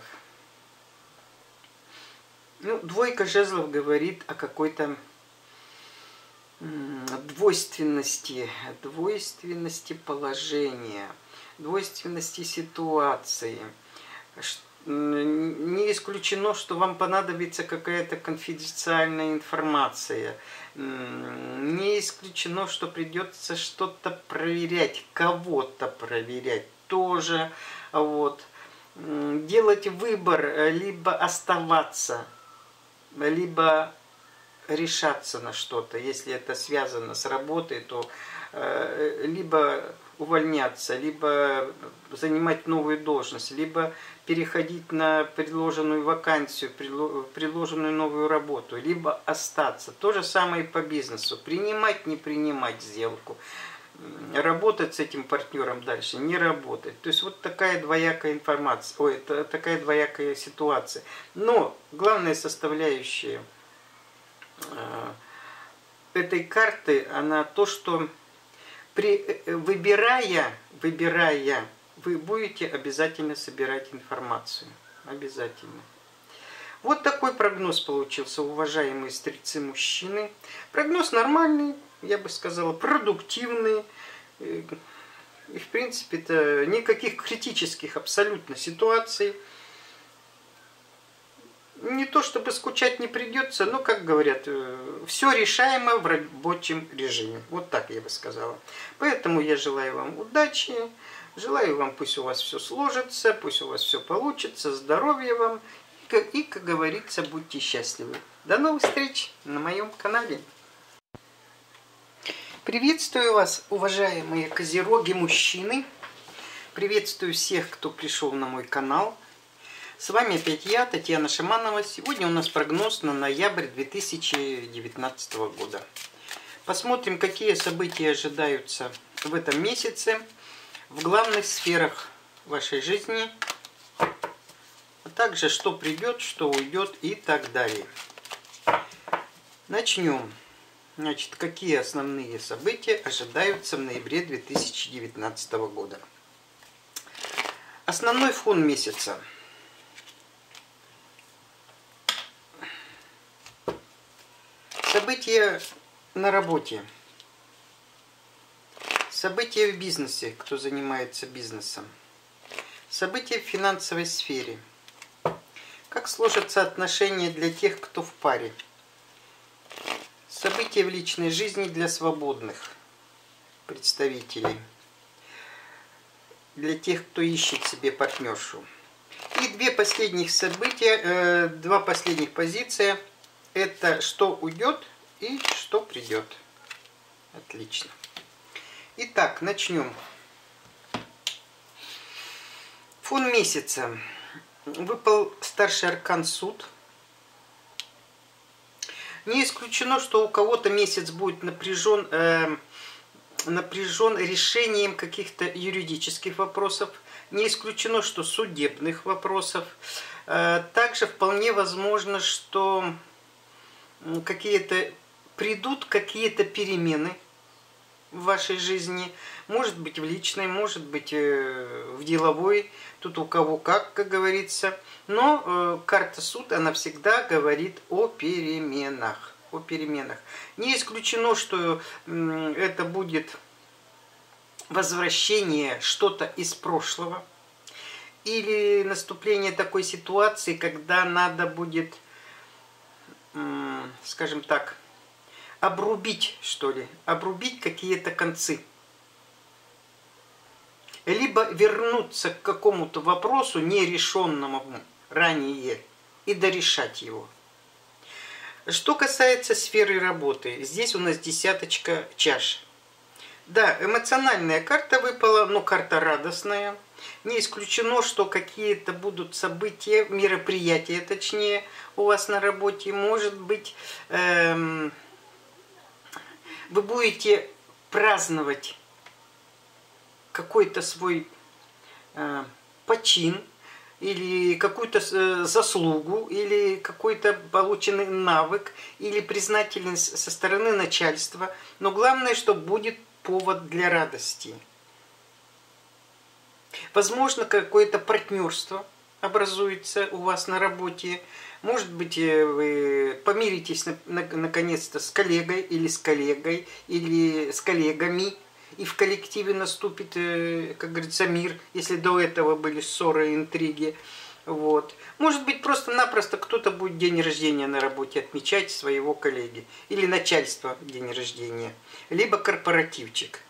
Ну, 2 жезлов говорит о какой-то двойственности положения, двойственности ситуации. Не исключено, что вам понадобится какая-то конфиденциальная информация. Не исключено, что придется что-то проверять, кого-то проверять тоже. Вот. Делать выбор, либо оставаться, либо решаться на что-то. Если это связано с работой, то либо увольняться, либо занимать новую должность, либо переходить на предложенную вакансию, предложенную новую работу, либо остаться. То же самое и по бизнесу. Принимать, не принимать сделку. Работать с этим партнером дальше, не работать. То есть вот такая двоякая информация, такая двоякая ситуация. Но главная составляющая этой карты, она то, что выбирая вы будете обязательно собирать информацию. Обязательно. Вот такой прогноз получился, уважаемые стрельцы-мужчины. Прогноз нормальный, я бы сказала, продуктивный. И, в принципе-то, никаких критических абсолютно ситуаций. Не то чтобы скучать не придется, но, как говорят, все решаемо в рабочем режиме. Вот так я бы сказала. Поэтому я желаю вам удачи. Желаю вам, пусть у вас все сложится, пусть у вас все получится. Здоровья вам. И, как говорится, будьте счастливы. До новых встреч на моем канале. Приветствую вас, уважаемые козероги-мужчины. Приветствую всех, кто пришел на мой канал. С вами опять я, Татьяна Шаманова. Сегодня у нас прогноз на ноябрь 2019 года. Посмотрим, какие события ожидаются в этом месяце в главных сферах вашей жизни. А также, что придет, что уйдет и так далее. Начнем. Значит, какие основные события ожидаются в ноябре 2019 года. Основной фон месяца. События на работе. События в бизнесе, кто занимается бизнесом. События в финансовой сфере. Как сложатся отношения для тех, кто в паре? События в личной жизни для свободных представителей. Для тех, кто ищет себе партнершу. И два последних события, два последних позиция. Это что уйдет и что придет. Отлично. Итак, начнем. Фон месяца. Выпал старший аркан суд. Не исключено, что у кого-то месяц будет напряжен решением каких-то юридических вопросов. Не исключено, что судебных вопросов. Также вполне возможно, что придут какие-то перемены в вашей жизни. Может быть в личной, может быть в деловой. Тут у кого как говорится. Но карта суд, она всегда говорит о переменах. О переменах. Не исключено, что это будет возвращение что-то из прошлого. Или наступление такой ситуации, когда надо будет, скажем так, обрубить, что ли. Обрубить какие-то концы. Либо вернуться к какому-то вопросу, нерешенному ранее, и дорешать его. Что касается сферы работы, здесь у нас десяточка чаш. Да, эмоциональная карта выпала, но карта радостная. Не исключено, что какие-то будут события, мероприятия, точнее, у вас на работе. Может быть, вы будете праздновать какой-то свой почин, или какую-то заслугу, или какой-то полученный навык, или признательность со стороны начальства. Но главное, что будет повод для радости. Возможно, какое-то партнерство образуется у вас на работе. Может быть, вы помиритесь наконец-то с коллегой, или с коллегами, и в коллективе наступит, как говорится, мир, если до этого были ссоры и интриги. Вот. Может быть, просто-напросто кто-то будет день рождения на работе отмечать своего коллеги. Или начальство день рождения. Либо корпоративчик.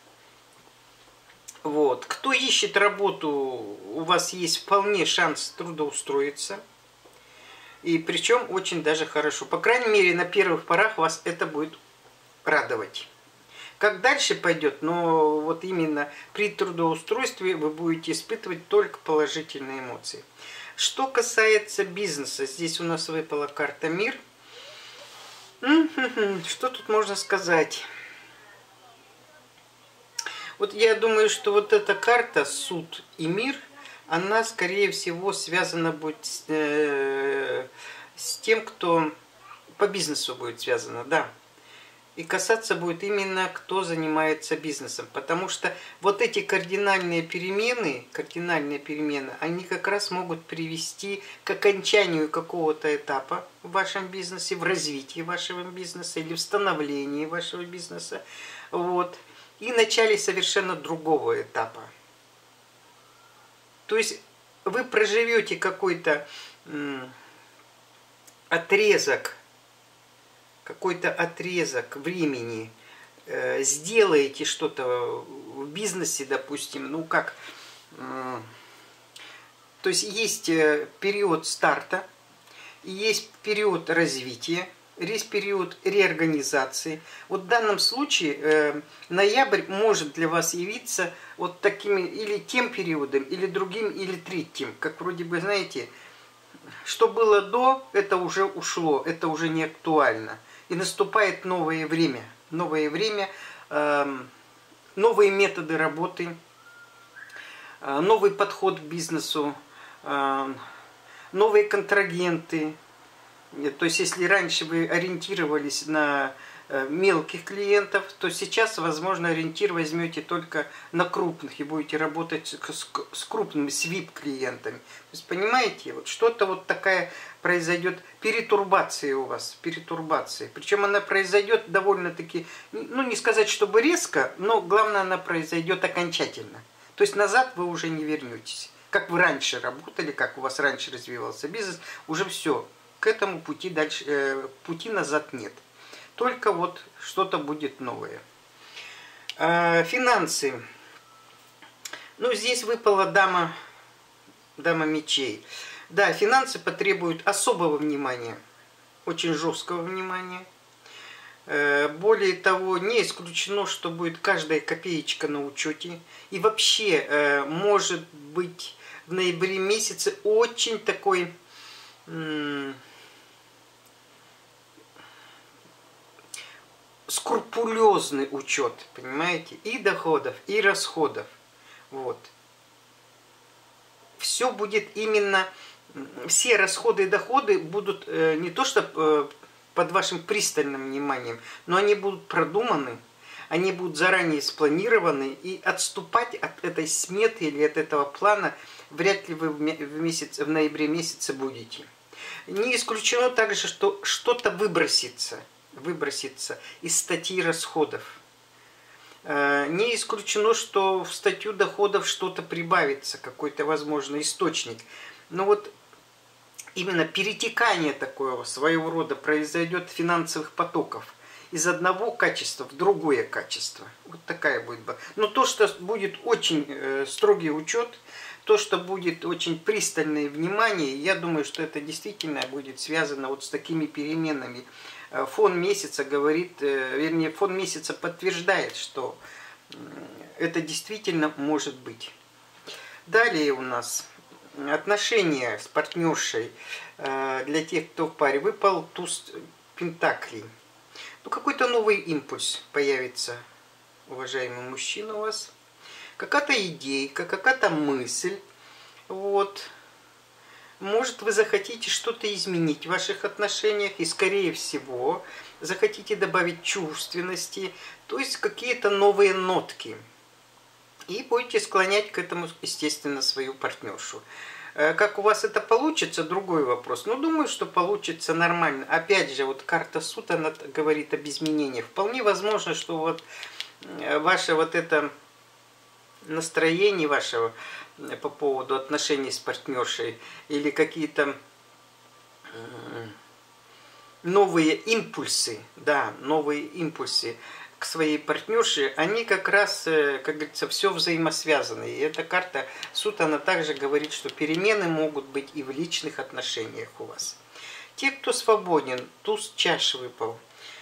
Вот. Кто ищет работу, у вас есть вполне шанс трудоустроиться. И причем очень даже хорошо. По крайней мере, на первых порах вас это будет радовать. Как дальше пойдет, но вот именно при трудоустройстве вы будете испытывать только положительные эмоции. Что касается бизнеса, здесь у нас выпала карта «Мир». Что тут можно сказать? Вот я думаю, что вот эта карта «Суд и мир», она, скорее всего, связана будет с тем, кто по бизнесу будет связана, да. И касаться будет именно кто занимается бизнесом. Потому что вот эти кардинальные перемены, они как раз могут привести к окончанию какого-то этапа в вашем бизнесе, в развитии вашего бизнеса или в становлении вашего бизнеса. Вот. И начале совершенно другого этапа. То есть вы проживете какой-то отрезок времени, сделаете что-то в бизнесе, допустим, ну как, то есть есть период старта, есть период развития, есть период реорганизации. Вот в данном случае ноябрь может для вас явиться вот такими или тем периодом, или другим, или третьим, как вроде бы, знаете, что было до, это уже ушло, это уже не актуально. И наступает новое время, новые методы работы, новый подход к бизнесу, новые контрагенты. То есть, если раньше вы ориентировались на мелких клиентов, то сейчас, возможно, ориентир возьмете только на крупных и будете работать с крупными, с VIP-клиентами. То есть, понимаете, вот что-то вот такая произойдет перетурбация у вас, перетурбация. Причем она произойдет довольно-таки, ну не сказать, чтобы резко, но главное, она произойдет окончательно. То есть назад вы уже не вернетесь. Как вы раньше работали, как у вас раньше развивался бизнес, уже все. К этому пути дальше, пути назад нет. Только вот что-то будет новое. Финансы. Ну, здесь выпала дама мечей. Да, финансы потребуют особого внимания, очень жесткого внимания. Более того, не исключено, что будет каждая копеечка на учете. И вообще, может быть, в ноябре месяце очень такой скрупулезный учет, понимаете, и доходов, и расходов. Вот. Все будет именно, все расходы и доходы будут не то что под вашим пристальным вниманием, но они будут продуманы, они будут заранее спланированы, и отступать от этой сметы или от этого плана вряд ли вы в ноябре месяце будете. Не исключено также, что что-то выбросится из статьи расходов. Не исключено, что в статью доходов что-то прибавится, какой-то, возможно, источник. Но вот именно перетекание такого своего рода произойдет финансовых потоков из одного качества в другое качество. Вот такая будет. Но то, что будет очень строгий учет, то, что будет очень пристальное внимание, я думаю, что это действительно будет связано вот с такими переменами. Фон месяца говорит, вернее, фон месяца подтверждает, что это действительно может быть. Далее у нас отношения с партнершей. Для тех, кто в паре, выпал туз пентаклей. Ну, какой-то новый импульс появится, уважаемый мужчина, у вас. Какая-то идейка, какая-то мысль. Вот. Может, вы захотите что-то изменить в ваших отношениях, и, скорее всего, захотите добавить чувственности, то есть какие-то новые нотки. И будете склонять к этому, естественно, свою партнершу. Как у вас это получится, другой вопрос. Но думаю, что получится нормально. Опять же, вот карта суд, она говорит об изменениях. Вполне возможно, что вот ваше вот это настроение вашего по поводу отношений с партнершей или какие-то новые импульсы, да, новые импульсы к своей партнерше, они как раз, как говорится, все взаимосвязаны. И эта карта суд, она также говорит, что перемены могут быть и в личных отношениях у вас. Те, кто свободен, туз чаш выпал.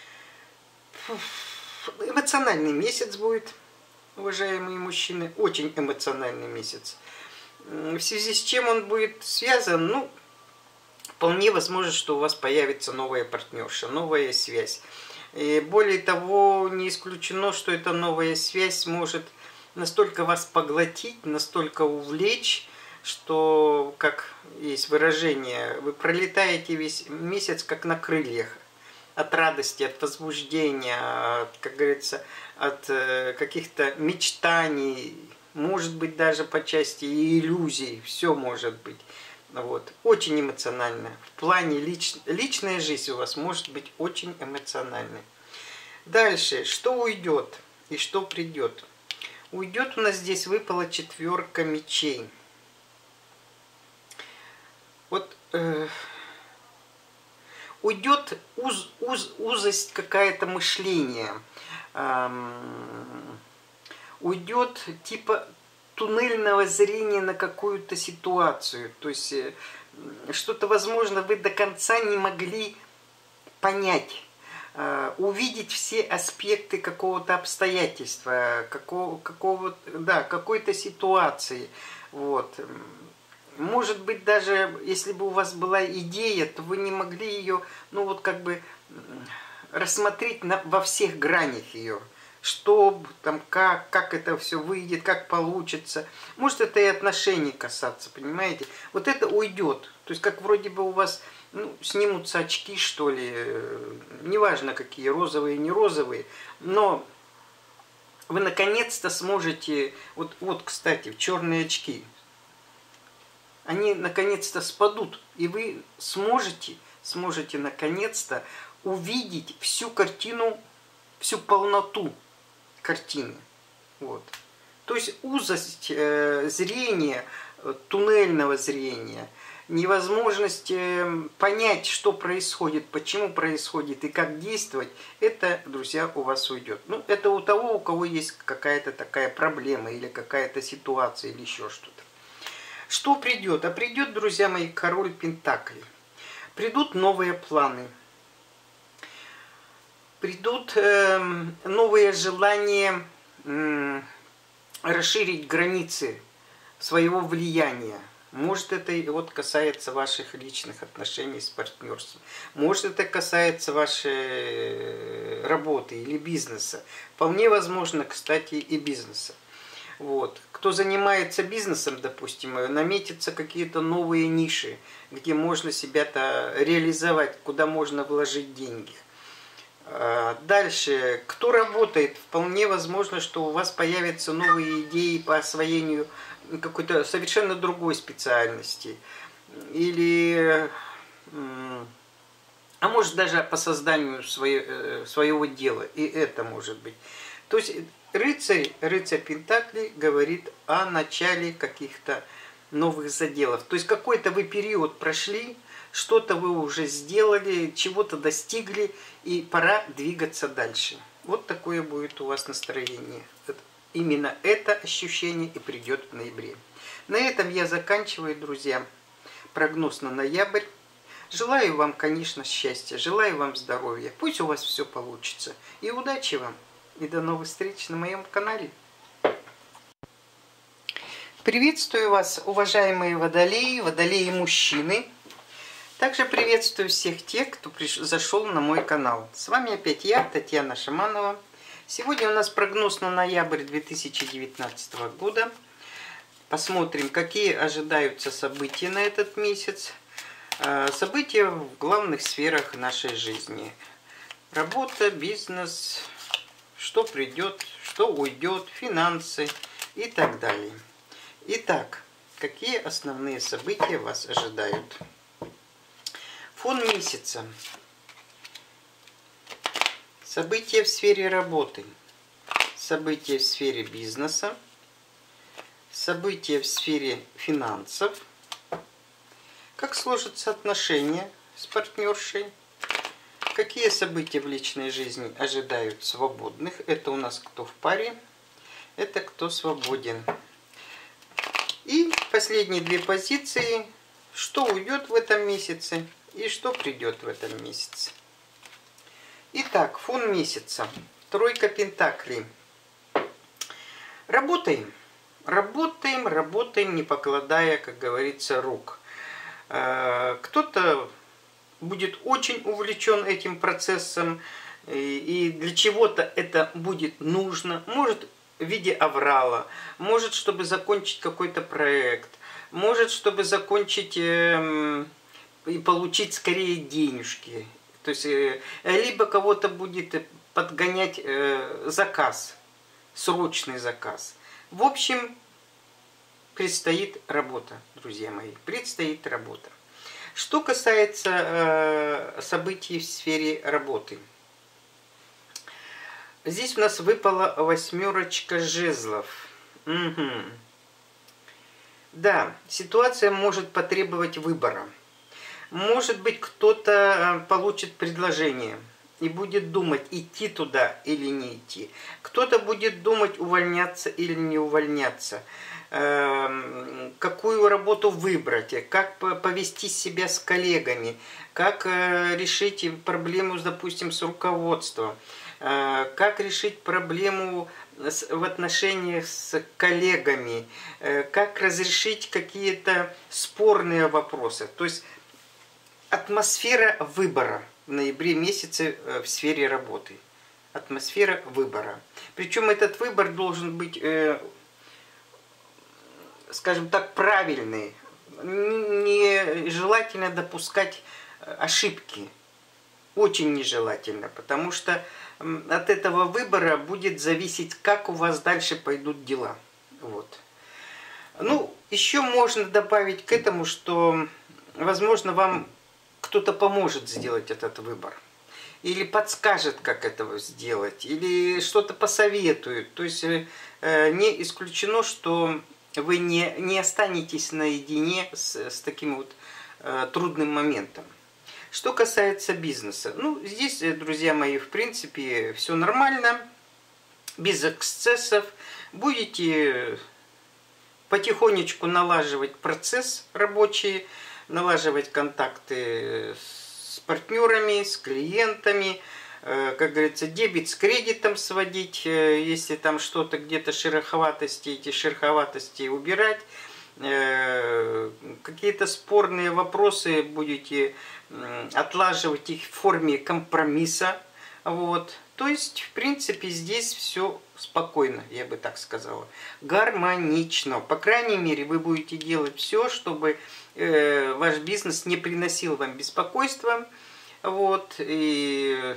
Эмоциональный месяц будет, уважаемые мужчины, очень эмоциональный месяц. В связи с чем он будет связан, ну, вполне возможно, что у вас появится новая партнерша, новая связь. И более того, не исключено, что эта новая связь может настолько вас поглотить, настолько увлечь, что, как есть выражение, вы пролетаете весь месяц как на крыльях. от радости, от возбуждения, как говорится, от каких-то мечтаний, может быть, даже по части иллюзий, все может быть. Вот. Очень эмоционально. В плане личная жизнь у вас может быть очень эмоциональной. Дальше, что уйдет и что придет? Уйдет у нас здесь выпала 4 мечей. Вот уйдет узость какая-то мышления. Уйдет типа туннельного зрения на какую-то ситуацию. То есть что-то, возможно, вы до конца не могли понять, увидеть все аспекты какого-то обстоятельства, какой-то ситуации. Вот. Может быть, даже если бы у вас была идея, то вы не могли ее, рассмотреть во всех гранях ее. Что там, как это все выйдет, как получится. Может, это и отношений касаться, понимаете? Вот это уйдет. То есть, как вроде бы у вас снимутся очки, что ли. Неважно, какие, розовые, не розовые. Но вы наконец-то сможете... Вот, кстати, черные очки. Они наконец-то спадут. И вы сможете наконец-то увидеть всю картину, всю полноту картины. Вот. То есть узость зрения, туннельного зрения, невозможность понять, что происходит, почему происходит и как действовать, это, друзья, у вас уйдет. Это у того, у кого есть какая-то такая проблема или какая-то ситуация или еще что-то. Что придет? А придет, друзья мои, король Пентаклей. Придут новые планы. Придут новые желания расширить границы своего влияния. Может, это касается ваших личных отношений с партнерством. Может, это касается вашей работы или бизнеса. Вполне возможно, кстати, и бизнеса. Вот. Кто занимается бизнесом, допустим, наметятся какие-то новые ниши, где можно себя-то реализовать, куда можно вложить деньги. Дальше, кто работает, вполне возможно, что у вас появятся новые идеи по освоению какой-то совершенно другой специальности. Или, а может даже по созданию своего дела. И это может быть. То есть рыцарь Пентаклей говорит о начале каких-то новых заделов. То есть какой-то вы период прошли, что-то вы уже сделали, чего-то достигли, и пора двигаться дальше. Вот такое будет у вас настроение. Именно это ощущение и придет в ноябре. На этом я заканчиваю, друзья, прогноз на ноябрь. Желаю вам, конечно, счастья, желаю вам здоровья. Пусть у вас все получится. И удачи вам. И до новых встреч на моем канале. Приветствую вас, уважаемые водолеи, водолеи-мужчины. Также приветствую всех тех, кто зашел на мой канал. С вами опять я, Татьяна Шаманова. Сегодня у нас прогноз на ноябрь 2019 года. Посмотрим, какие ожидаются события на этот месяц. События в главных сферах нашей жизни. Работа, бизнес, что придет, что уйдет, финансы и так далее. Итак, какие основные события вас ожидают? Фон месяца. События в сфере работы. События в сфере бизнеса. События в сфере финансов. Как сложатся отношения с партнершей. Какие события в личной жизни ожидают свободных. Это у нас кто в паре. Это кто свободен. И последние две позиции. Что уйдет в этом месяце. И что придет в этом месяце. Итак, фон месяца. Тройка пентаклей. Работаем. Работаем, не покладая, как говорится, рук. Кто-то будет очень увлечен этим процессом. И для чего-то это будет нужно. Может, в виде аврала. Может, чтобы закончить какой-то проект. Может, чтобы закончить... и получить скорее денежки. То есть, либо кого-то будет подгонять заказ, срочный заказ. В общем, предстоит работа, друзья мои, предстоит работа. Что касается событий в сфере работы. Здесь у нас выпала 8 жезлов. Угу. Да, ситуация может потребовать выбора. Может быть, кто-то получит предложение и будет думать, идти туда или не идти. Кто-то будет думать, увольняться или не увольняться. Какую работу выбрать, как повести себя с коллегами, как решить проблему, допустим, с руководством, как решить проблему в отношениях с коллегами, как разрешить какие-то спорные вопросы. То есть атмосфера выбора в ноябре месяце в сфере работы. Атмосфера выбора. Причем этот выбор должен быть, скажем так, правильный. Нежелательно допускать ошибки. Очень нежелательно, потому что от этого выбора будет зависеть, как у вас дальше пойдут дела. Вот. Ну, еще можно добавить к этому, что, возможно, вам кто-то поможет сделать этот выбор. Или подскажет, как этого сделать, или что-то посоветует. То есть не исключено, что вы не останетесь наедине с таким вот трудным моментом. Что касается бизнеса, ну, здесь, друзья мои, в принципе, все нормально, без эксцессов. Будете потихонечку налаживать процесс рабочий, налаживать контакты с партнерами, с клиентами, как говорится, дебет с кредитом сводить, если там что-то где-то шероховатости, эти шероховатости убирать. Какие-то спорные вопросы будете отлаживать их в форме компромисса. Вот. То есть, в принципе, здесь все спокойно, я бы так сказала. Гармонично. По крайней мере, вы будете делать все, чтобы ваш бизнес не приносил вам беспокойства. Вот. И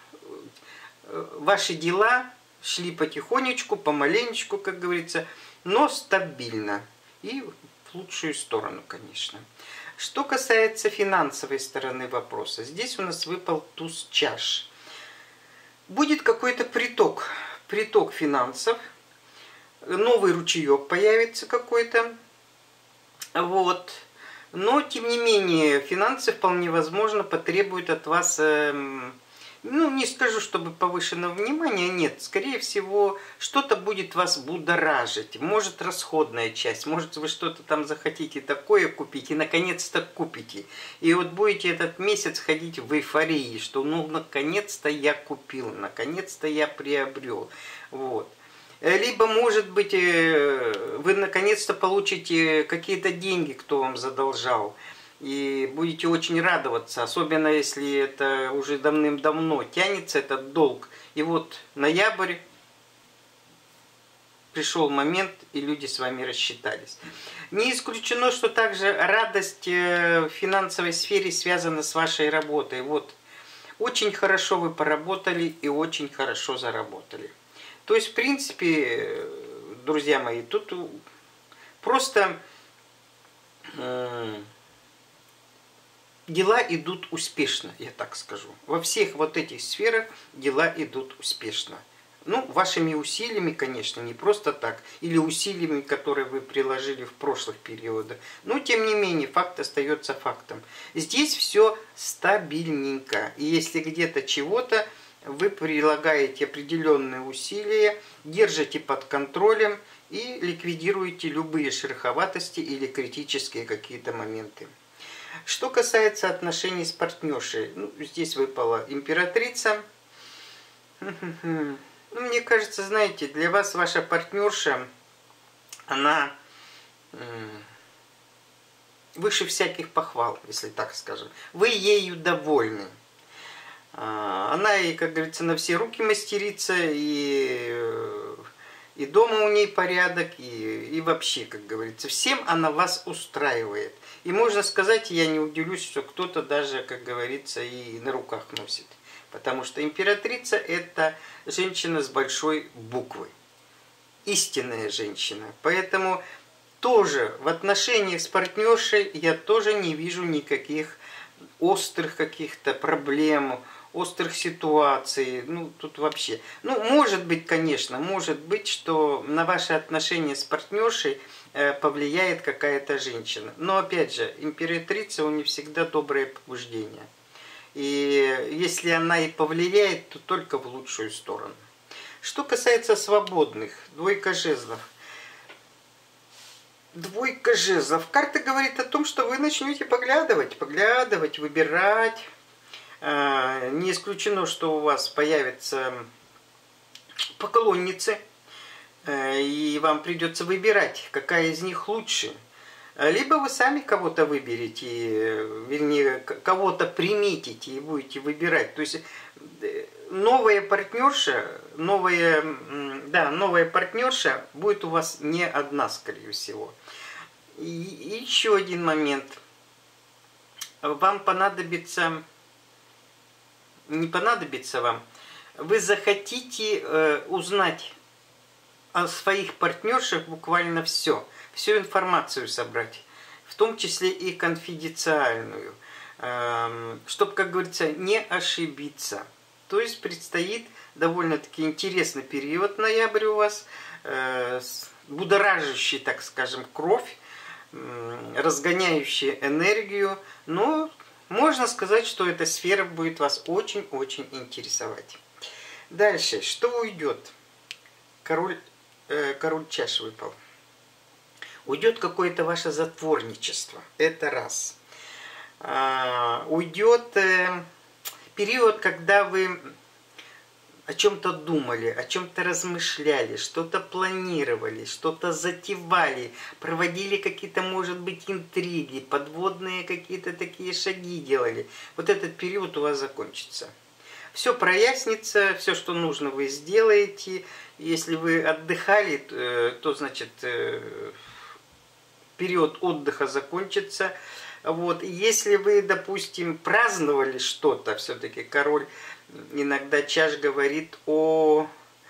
ваши дела шли потихонечку, помаленечку, как говорится, но стабильно. И в лучшую сторону, конечно. Что касается финансовой стороны вопроса, здесь у нас выпал туз чаш. Будет какой-то приток финансов, новый ручеек появится какой-то, вот. Но, тем не менее, финансы вполне возможно потребуют от вас, ну, не скажу, чтобы повышенного внимания, нет. Скорее всего, что-то будет вас будоражить. Может, расходная часть, может, вы что-то там захотите такое купить и, наконец-то, купите. И вот будете этот месяц ходить в эйфории, что, ну, наконец-то я купил, наконец-то я приобрел. Вот. Либо, может быть, вы, наконец-то, получите какие-то деньги, кто вам задолжал. И будете очень радоваться, особенно если это уже давным-давно тянется, этот долг. И вот ноябрь, пришел момент, и люди с вами рассчитались. Не исключено, что также радость в финансовой сфере связана с вашей работой. Вот, очень хорошо вы поработали и очень хорошо заработали. То есть, в принципе, друзья мои, тут просто... дела идут успешно, я так скажу. Во всех вот этих сферах дела идут успешно. Ну, вашими усилиями, конечно, не просто так. Или усилиями, которые вы приложили в прошлых периодах. Но, тем не менее, факт остается фактом. Здесь все стабильненько. И если где-то чего-то, вы прилагаете определенные усилия, держите под контролем и ликвидируете любые шероховатости или критические какие-то моменты. Что касается отношений с партнершей, ну, здесь выпала императрица. Ну, мне кажется, знаете, для вас ваша партнерша, она выше всяких похвал, если так скажем. Вы ею довольны. Она, и, как говорится, на все руки мастерица, и И дома у ней порядок, и вообще, как говорится, всем она вас устраивает. И можно сказать, я не удивлюсь, что кто-то даже, как говорится, и на руках носит. Потому что императрица – это женщина с большой буквы. Истинная женщина. Поэтому тоже в отношениях с партнершей я тоже не вижу никаких острых каких-то проблем, острых ситуаций. Ну, тут вообще. Ну, может быть, конечно, может быть, что на ваши отношения с партнершей повлияет какая-то женщина. Но, опять же, императрица у нее всегда доброе побуждение. И если она и повлияет, то только в лучшую сторону. Что касается свободных, двойка жезлов. Двойка жезлов. Карта говорит о том, что вы начнете поглядывать, выбирать. Не исключено, что у вас появятся поклонницы, и вам придется выбирать, какая из них лучше. Либо вы сами кого-то выберете, вернее, кого-то приметите и будете выбирать. То есть новая партнерша будет у вас не одна, скорее всего. И еще один момент. Вам понадобится, не понадобится вам, вы захотите узнать о своих партнершах буквально все. Всю информацию собрать, в том числе и конфиденциальную, чтобы, как говорится, не ошибиться. То есть предстоит довольно-таки интересный период, ноябрь у вас, будоражащий, так скажем, кровь, разгоняющий энергию, но можно сказать, что эта сфера будет вас очень-очень интересовать. Дальше, что уйдет? Король чаш выпал. Уйдет какое-то ваше затворничество. Это раз. Уйдет период, когда вы о чем-то думали, о чем-то размышляли, что-то планировали, что-то затевали, проводили какие-то, может быть, интриги, подводные какие-то такие шаги делали. Вот этот период у вас закончится. Все прояснится, все, что нужно, вы сделаете. Если вы отдыхали, то значит, период отдыха закончится. Вот. Если вы, допустим, праздновали что-то, все-таки король иногда чаш говорит о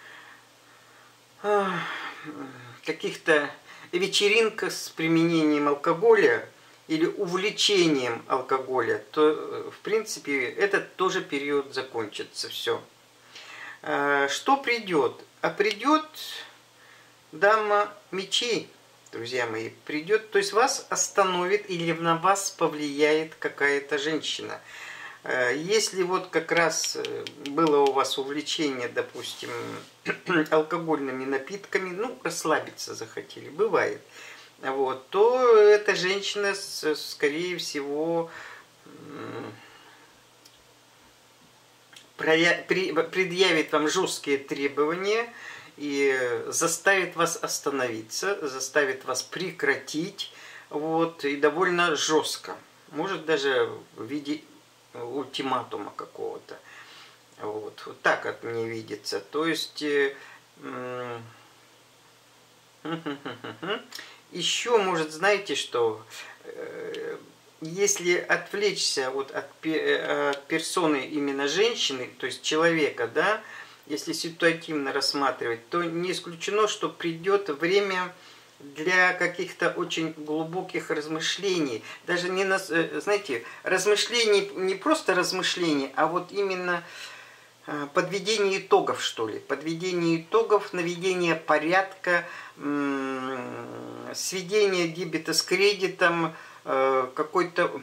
каких-то вечеринках с применением алкоголя или увлечением алкоголя, то, в принципе, этот тоже период закончится. Все. Что придет? А придет дама мечей, друзья мои, придет, то есть вас остановит или на вас повлияет какая-то женщина. Если вот как раз было у вас увлечение, допустим, алкогольными напитками, ну, расслабиться захотели, бывает, вот, то эта женщина, скорее всего, предъявит вам жесткие требования и заставит вас остановиться, заставит вас прекратить, вот, и довольно жестко, может даже в виде ультиматума какого-то. Вот, вот так от мне видится. То есть еще, может, знаете, что если отвлечься вот от персоны именно женщины, то есть человека, да, если ситуативно рассматривать, то не исключено, что придет время для каких-то очень глубоких размышлений. Даже не, знаете, размышлений, не просто размышлений, а вот именно подведение итогов, что ли. Подведение итогов, наведение порядка, сведение дебета с кредитом, какое-то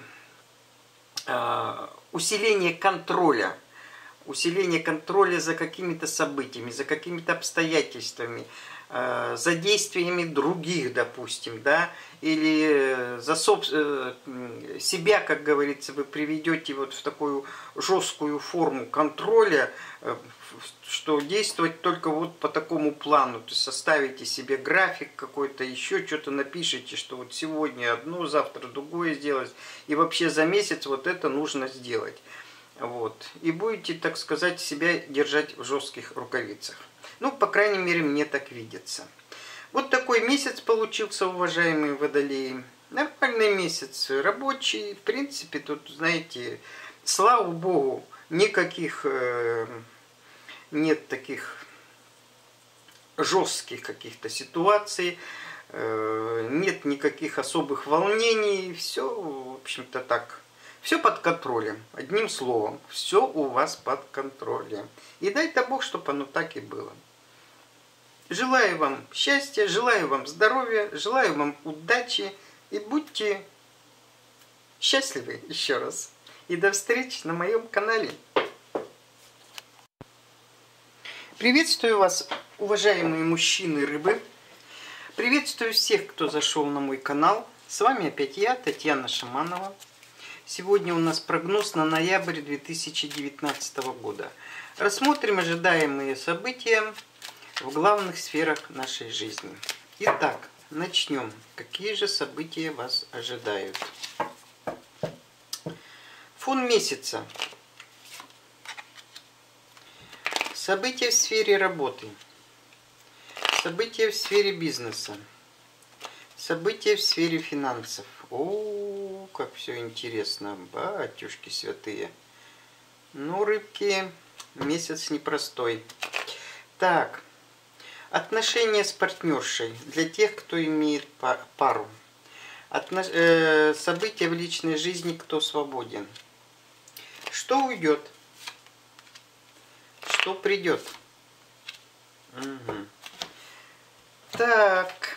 усиление контроля. Усиление контроля за какими-то событиями, за какими-то обстоятельствами, за действиями других, допустим, да, или за себя, как говорится, вы приведете вот в такую жесткую форму контроля, что действовать только вот по такому плану, то есть составите себе график какой-то, еще что-то напишите, что вот сегодня одно, завтра другое сделать, и вообще за месяц вот это нужно сделать. Вот. И будете, так сказать, себя держать в жестких рукавицах. Ну, по крайней мере, мне так видится. Вот такой месяц получился, уважаемые водолеи. Нормальный месяц, рабочий. В принципе, тут, знаете, слава богу, никаких нет таких жестких каких-то ситуаций, нет никаких особых волнений. Все, в общем-то, так. Все под контролем. Одним словом, все у вас под контролем. И дай-то Бог, чтобы оно так и было. Желаю вам счастья, желаю вам здоровья, желаю вам удачи. И будьте счастливы еще раз. И до встречи на моем канале. Приветствую вас, уважаемые мужчины рыбы. Приветствую всех, кто зашел на мой канал. С вами опять я, Татьяна Шаманова. Сегодня у нас прогноз на ноябрь 2019 года. Рассмотрим ожидаемые события в главных сферах нашей жизни. Итак, начнем. Какие же события вас ожидают? Фон месяца. События в сфере работы. События в сфере бизнеса. События в сфере финансов. О, как все интересно, батюшки святые. Ну, рыбки, месяц непростой. Так, отношения с партнершей для тех, кто имеет пару. События в личной жизни, кто свободен. Что уйдет? Что придет? Угу. Так.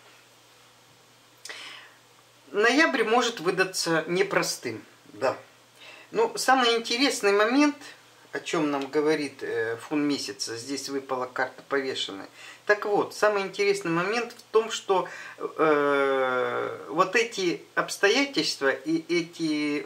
Ноябрь может выдаться непростым. Да. Ну, самый интересный момент, о чем нам говорит фон месяца, здесь выпала карта повешенная. Так вот, самый интересный момент в том, что вот эти обстоятельства и эти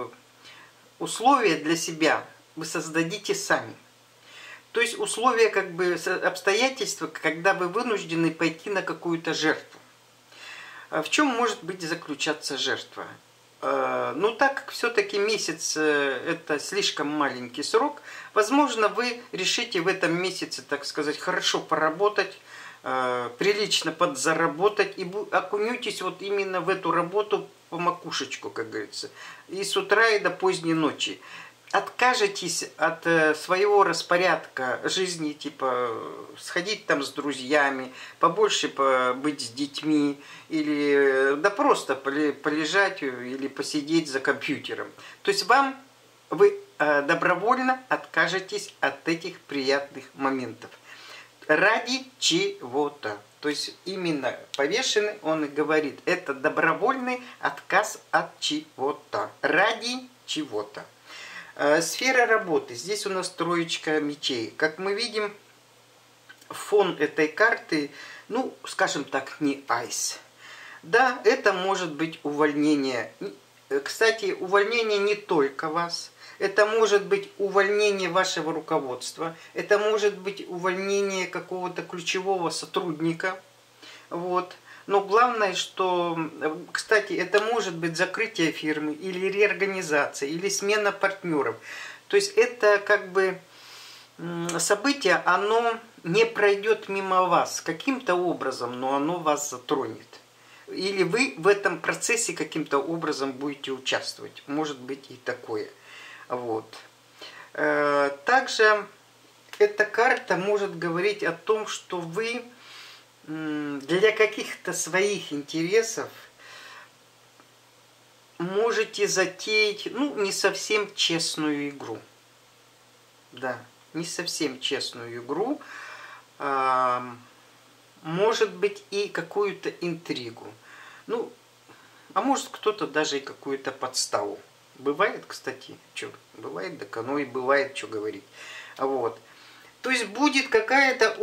условия для себя вы создадите сами. То есть условия, как бы обстоятельства, когда вы вынуждены пойти на какую-то жертву. В чем может быть заключаться жертва? Ну, так как все-таки месяц это слишком маленький срок, возможно, вы решите в этом месяце, так сказать, хорошо поработать, прилично подзаработать и окунетесь вот именно в эту работу по макушечку, как говорится, и с утра и до поздней ночи. Откажетесь от своего распорядка жизни, типа сходить там с друзьями, побольше быть с детьми, или да просто полежать или посидеть за компьютером. То есть вы добровольно откажетесь от этих приятных моментов. Ради чего-то. То есть именно повешенный он и говорит, это добровольный отказ от чего-то. Ради чего-то. Сфера работы. Здесь у нас троечка мечей. Как мы видим, фон этой карты, ну, скажем так, не айс. Да, это может быть увольнение. Кстати, увольнение не только вас. Это может быть увольнение вашего руководства. Это может быть увольнение какого-то ключевого сотрудника. Вот. Но главное, что, кстати, это может быть закрытие фирмы, или реорганизация, или смена партнеров. То есть это как бы событие, оно не пройдет мимо вас каким-то образом, но оно вас затронет. Или вы в этом процессе каким-то образом будете участвовать. Может быть и такое. Вот. Также эта карта может говорить о том, что вы для каких-то своих интересов можете затеять, ну, не совсем честную игру. Да, не совсем честную игру. Может быть и какую-то интригу. Ну, а может кто-то даже и какую-то подставу. Бывает, кстати, что бывает, так оно и бывает, что говорить. Вот. То есть будет какая-то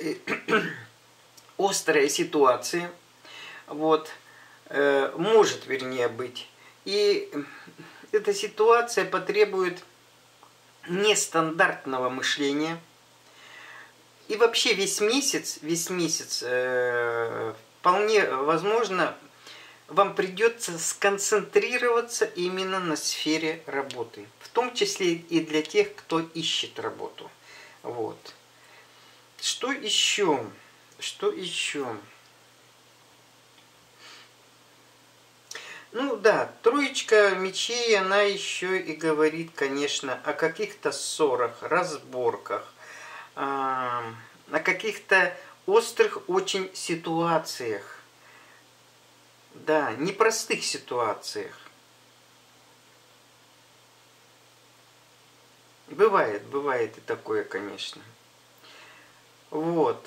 острая ситуация, вот, может, вернее, быть. И эта ситуация потребует нестандартного мышления. И вообще весь месяц вполне возможно, вам придется сконцентрироваться именно на сфере работы. В том числе и для тех, кто ищет работу. Вот. Что еще? Что еще? Ну да, троечка мечей, она еще и говорит, конечно, о каких-то ссорах, разборках, о каких-то острых очень ситуациях. Да, непростых ситуациях. Бывает и такое, конечно. Вот.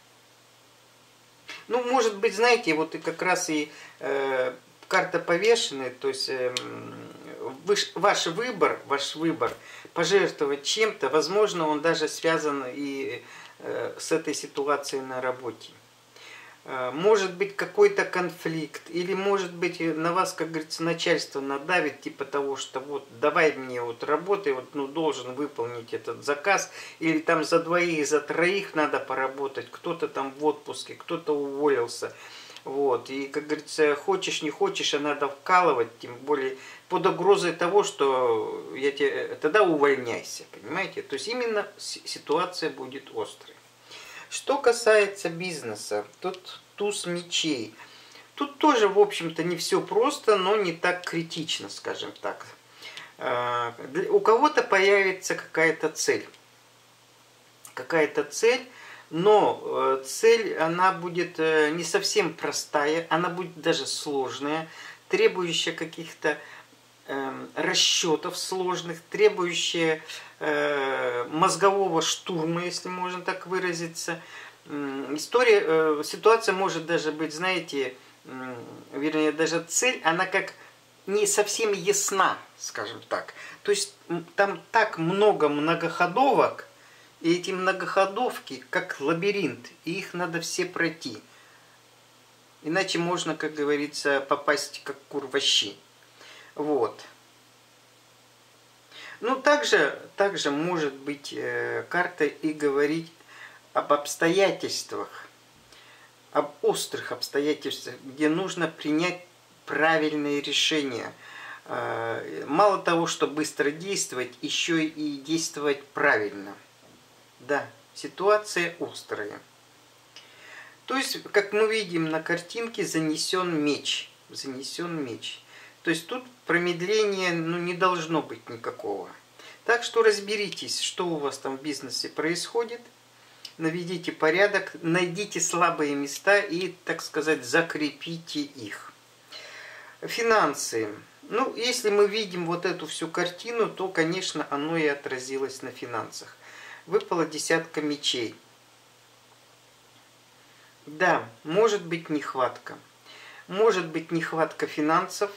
Ну, может быть, знаете, вот и как раз и карта повешенная, то есть ваш выбор пожертвовать чем-то, возможно, он даже связан и с этой ситуацией на работе. Может быть какой-то конфликт, или может быть на вас, как говорится, начальство надавит, типа того, что вот давай мне вот работай, вот, ну, должен выполнить этот заказ, или там за двоих, за троих надо поработать, кто-то там в отпуске, кто-то уволился. Вот, и, как говорится, хочешь, не хочешь, а надо вкалывать, тем более под угрозой того, что я тебе, тогда увольняйся, понимаете? То есть именно ситуация будет острой. Что касается бизнеса, тут туз мечей. Тут тоже, в общем-то, не все просто, но не так критично, скажем так. У кого-то появится какая-то цель. Какая-то цель, но цель, она будет не совсем простая, она будет даже сложная, требующая каких-то расчетов сложных, требующая мозгового штурма, если можно так выразиться. Ситуация может даже быть, знаете, вернее, даже цель, она как не совсем ясна, скажем так. То есть там так много многоходовок, и эти многоходовки как лабиринт, и их надо все пройти. Иначе можно, как говорится, попасть как кур во щи. Вот. Ну, также может быть карта и говорить об обстоятельствах, об острых обстоятельствах, где нужно принять правильные решения. Мало того, что быстро действовать, еще и действовать правильно. Да, ситуация острая. То есть, как мы видим на картинке, занесен меч. Занесен меч. То есть тут промедления не должно быть никакого. Так что разберитесь, что у вас там в бизнесе происходит. Наведите порядок, найдите слабые места и, так сказать, закрепите их. Финансы. Ну, если мы видим вот эту всю картину, то, конечно, оно и отразилось на финансах. Выпала десятка мечей. Да, может быть нехватка. Может быть нехватка финансов.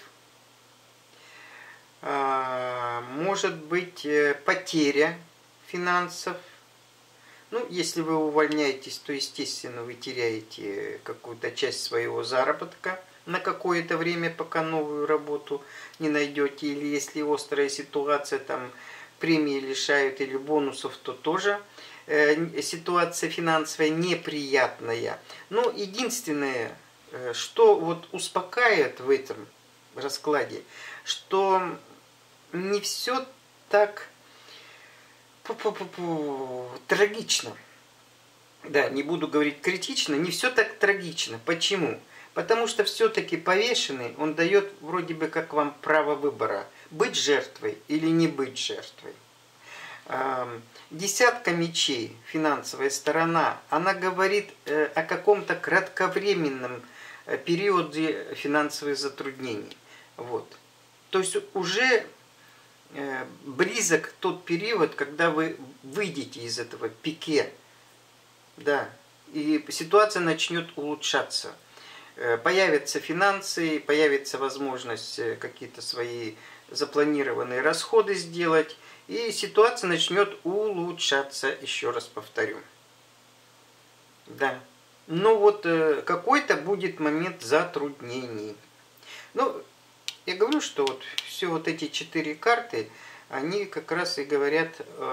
Может быть потеря финансов. Ну, если вы увольняетесь, то, естественно, вы теряете какую-то часть своего заработка на какое-то время, пока новую работу не найдете. Или если острая ситуация, там премии лишают или бонусов, то тоже ситуация финансовая неприятная. Но единственное, что вот успокаивает в этом раскладе, что не все так трагично. Да, не буду говорить критично, не все так трагично. Почему? Потому что все-таки повешенный, он дает вроде бы как вам право выбора. Быть жертвой или не быть жертвой. Десятка мечей, финансовая сторона, она говорит о каком-то кратковременном периоде финансовых затруднений. Вот. То есть уже близок тот период, когда вы выйдете из этого пике. Да, и ситуация начнет улучшаться. Появятся финансы, появится возможность какие-то свои запланированные расходы сделать. И ситуация начнет улучшаться, еще раз повторю. Да. Но вот какой-то будет момент затруднений. Ну, я говорю, что вот все вот эти 4 карты, они как раз и говорят,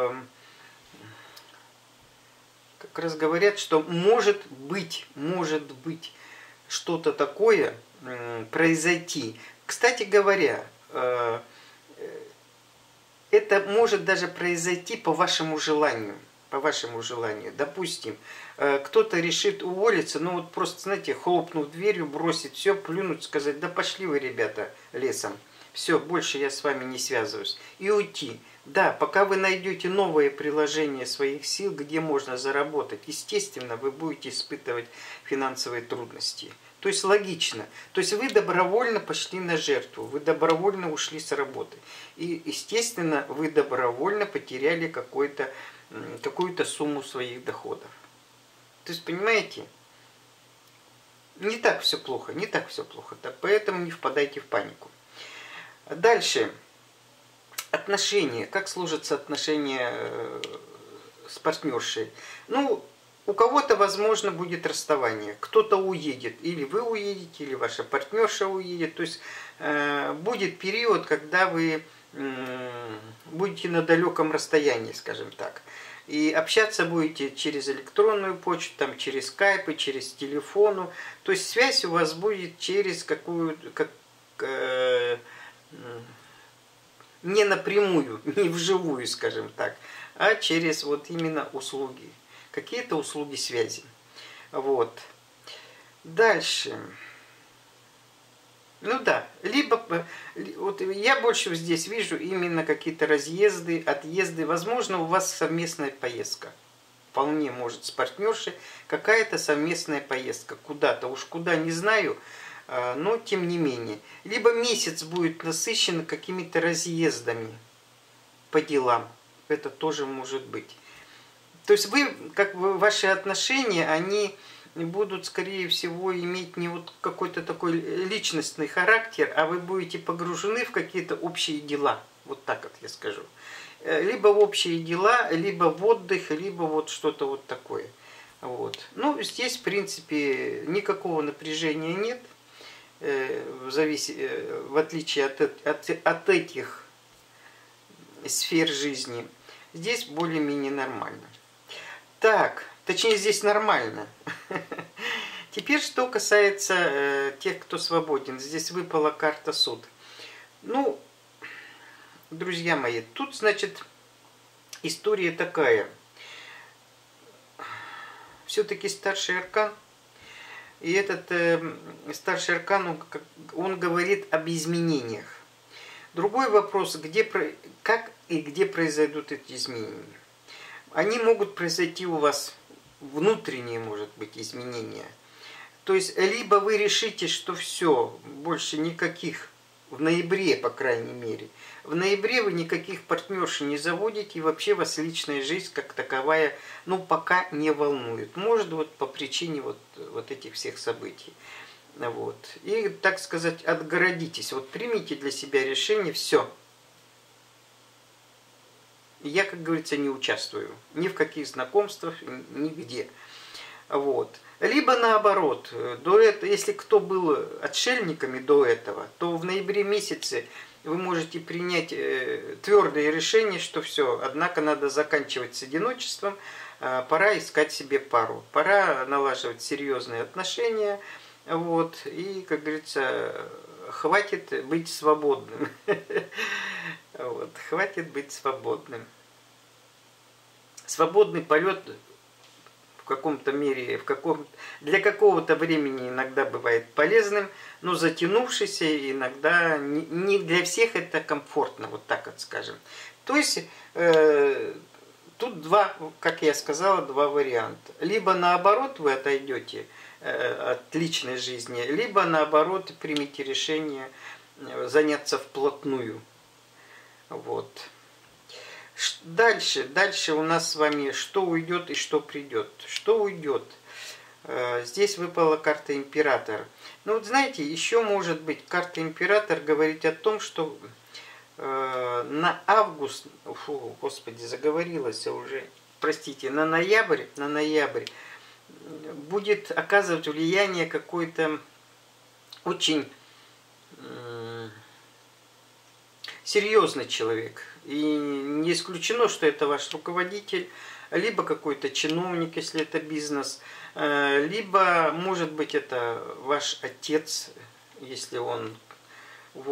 что может быть что-то такое произойти. Кстати говоря, это может даже произойти по вашему желанию. по вашему желанию. Допустим, кто-то решит уволиться, ну вот просто, знаете, хлопнув дверью, бросить все, плюнуть, сказать, да пошли вы, ребята, лесом. Все, больше я с вами не связываюсь. И уйти. Да, пока вы найдете новое приложение своих сил, где можно заработать, естественно, вы будете испытывать финансовые трудности. То есть логично. То есть вы добровольно пошли на жертву, вы добровольно ушли с работы. И, естественно, вы добровольно потеряли какую-то сумму своих доходов. То есть, понимаете, не так все плохо, не так все плохо. Поэтому не впадайте в панику. Дальше. Отношения. Как сложатся отношения с партнершей? Ну, у кого-то, возможно, будет расставание. Кто-то уедет. Или вы уедете, или ваша партнерша уедет. То есть будет период, когда вы будете на далеком расстоянии, скажем так. И общаться будете через электронную почту, там, через скайпы, через телефону. То есть связь у вас будет через не напрямую, не вживую, скажем так, а через вот именно услуги. Какие-то услуги связи. Вот. Дальше. Ну да, либо вот я больше здесь вижу именно какие-то разъезды, отъезды. Возможно, у вас совместная поездка. Вполне может с партнершей какая-то совместная поездка куда-то. Уж куда не знаю, но тем не менее. Либо месяц будет насыщен какими-то разъездами по делам. Это тоже может быть. То есть ваши отношения, они будут, скорее всего, иметь не вот какой-то такой личностный характер, а вы будете погружены в какие-то общие дела. Вот так вот я скажу. Либо в общие дела, либо в отдых, либо вот что-то вот такое. Вот. Ну, здесь, в принципе, никакого напряжения нет. В отличие от этих сфер жизни. Здесь более-менее нормально. Так, точнее здесь нормально. Теперь что касается тех, кто свободен. Здесь выпала карта суд. Ну, друзья мои, тут, значит, история такая. Все-таки старший аркан. И этот старший аркан, он говорит об изменениях. Другой вопрос, как и где произойдут эти изменения. Они могут произойти у вас, внутренние, может быть, изменения. То есть, либо вы решите, что все, больше никаких, в ноябре, по крайней мере, в ноябре вы никаких партнершей не заводите, и вообще вас личная жизнь как таковая, ну, пока не волнует. Может, вот по причине вот этих всех событий. Вот. И, так сказать, отгородитесь. Вот примите для себя решение, все. Я, как говорится, не участвую ни в каких знакомствах, нигде. Вот. Либо наоборот, если кто был отшельниками до этого, то в ноябре месяце вы можете принять твердое решение, что все, однако надо заканчивать с одиночеством, пора искать себе пару, пора налаживать серьезные отношения, вот, и, как говорится, хватит быть свободным. Вот, хватит быть свободным. Свободный полет в каком-то мере, для какого-то времени иногда бывает полезным, но затянувшийся иногда не для всех это комфортно, вот так вот скажем. То есть тут как я сказала, два варианта. Либо наоборот вы отойдете от личной жизни, либо наоборот примите решение заняться вплотную. Вот. Дальше у нас с вами что уйдет и что придет. Что уйдет? Здесь выпала карта Император. Ну вот знаете, еще может быть карта Император говорить о том, что на август, господи, заговорилась уже, простите, на ноябрь будет оказывать влияние какой-то очень серьезный человек. И не исключено, что это ваш руководитель, либо какой-то чиновник, если это бизнес, либо, может быть, это ваш отец, если он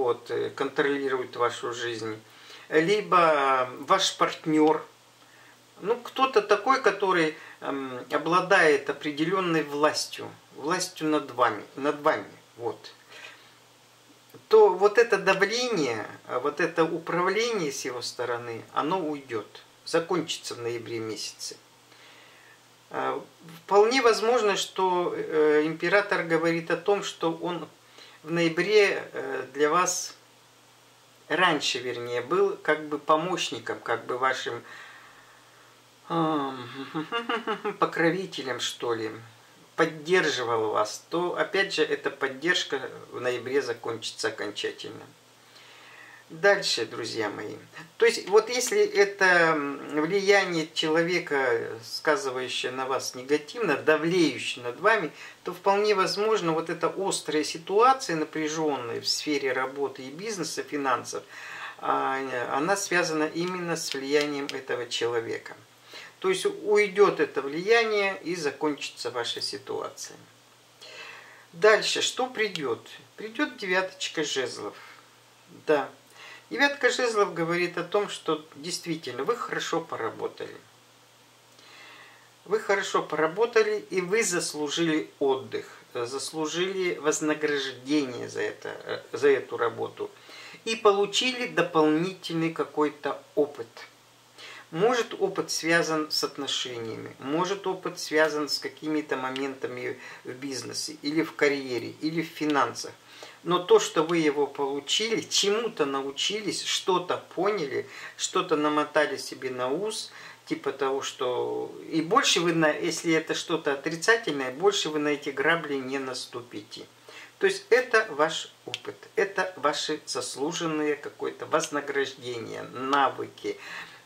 контролирует вашу жизнь, либо ваш партнер. Ну, кто-то такой, который обладает определенной властью над вами, вот, то вот это давление, вот это управление с его стороны, оно уйдет, закончится в ноябре месяце. Вполне возможно, что император говорит о том, что он в ноябре для вас, раньше вернее, был как бы помощником, как бы вашим покровителем, что ли, поддерживал вас, то опять же эта поддержка в ноябре закончится окончательно. Дальше, друзья мои. То есть, вот если это влияние человека, сказывающее на вас негативно, давлеющее над вами, то вполне возможно вот эта острая ситуация, напряженная в сфере работы и бизнеса, финансов, она связана именно с влиянием этого человека. То есть уйдет это влияние и закончится ваша ситуация. Дальше, что придет? Придет девяточка жезлов. Да. Девятка жезлов говорит о том, что действительно вы хорошо поработали. Вы хорошо поработали, и вы заслужили отдых, заслужили вознаграждение за эту работу. И получили дополнительный какой-то опыт. Может, опыт связан с отношениями, может, опыт связан с какими-то моментами в бизнесе, или в карьере, или в финансах. Но то, что вы его получили, чему-то научились, что-то поняли, что-то намотали себе на ус, типа того, что... И больше вы, если это что-то отрицательное, больше вы на эти грабли не наступите. То есть это ваш опыт, это ваши заслуженные какое-то вознаграждение, навыки,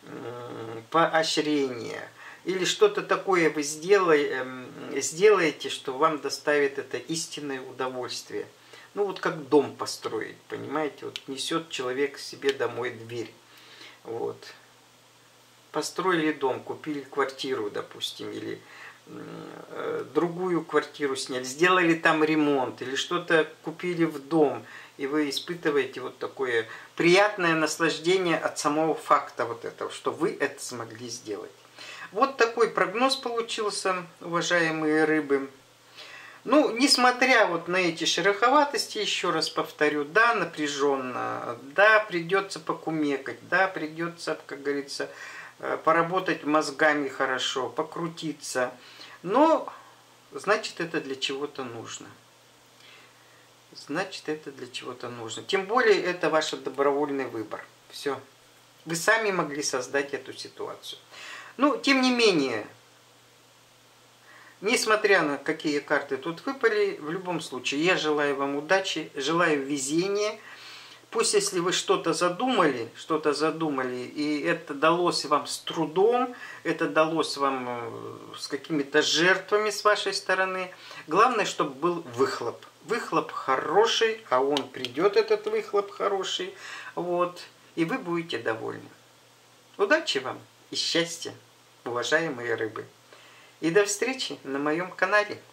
поощрение. Или что-то такое вы сделаете, что вам доставит это истинное удовольствие. Ну вот как дом построить, понимаете? Вот несет человек себе домой дверь. Вот. Построили дом, купили квартиру, допустим, или другую квартиру сняли, сделали там ремонт, или что-то купили в дом, и вы испытываете вот такое приятное наслаждение от самого факта вот этого, что вы это смогли сделать. Вот такой прогноз получился, уважаемые рыбы. Ну, несмотря вот на эти шероховатости, еще раз повторю, да, напряженно, да, придется покумекать, да, придется, как говорится, поработать мозгами хорошо, покрутиться. Но, значит, это для чего-то нужно. Значит, это для чего-то нужно. Тем более, это ваш добровольный выбор. Все. Вы сами могли создать эту ситуацию. Ну, тем не менее, несмотря на какие карты тут выпали, в любом случае, я желаю вам удачи, желаю везения. Пусть, если вы что-то задумали, и это далось вам с трудом, это далось вам с какими-то жертвами с вашей стороны, главное, чтобы был выхлоп. Выхлоп хороший, а он придет, этот выхлоп хороший, вот, и вы будете довольны. Удачи вам и счастья, уважаемые рыбы. И до встречи на моем канале.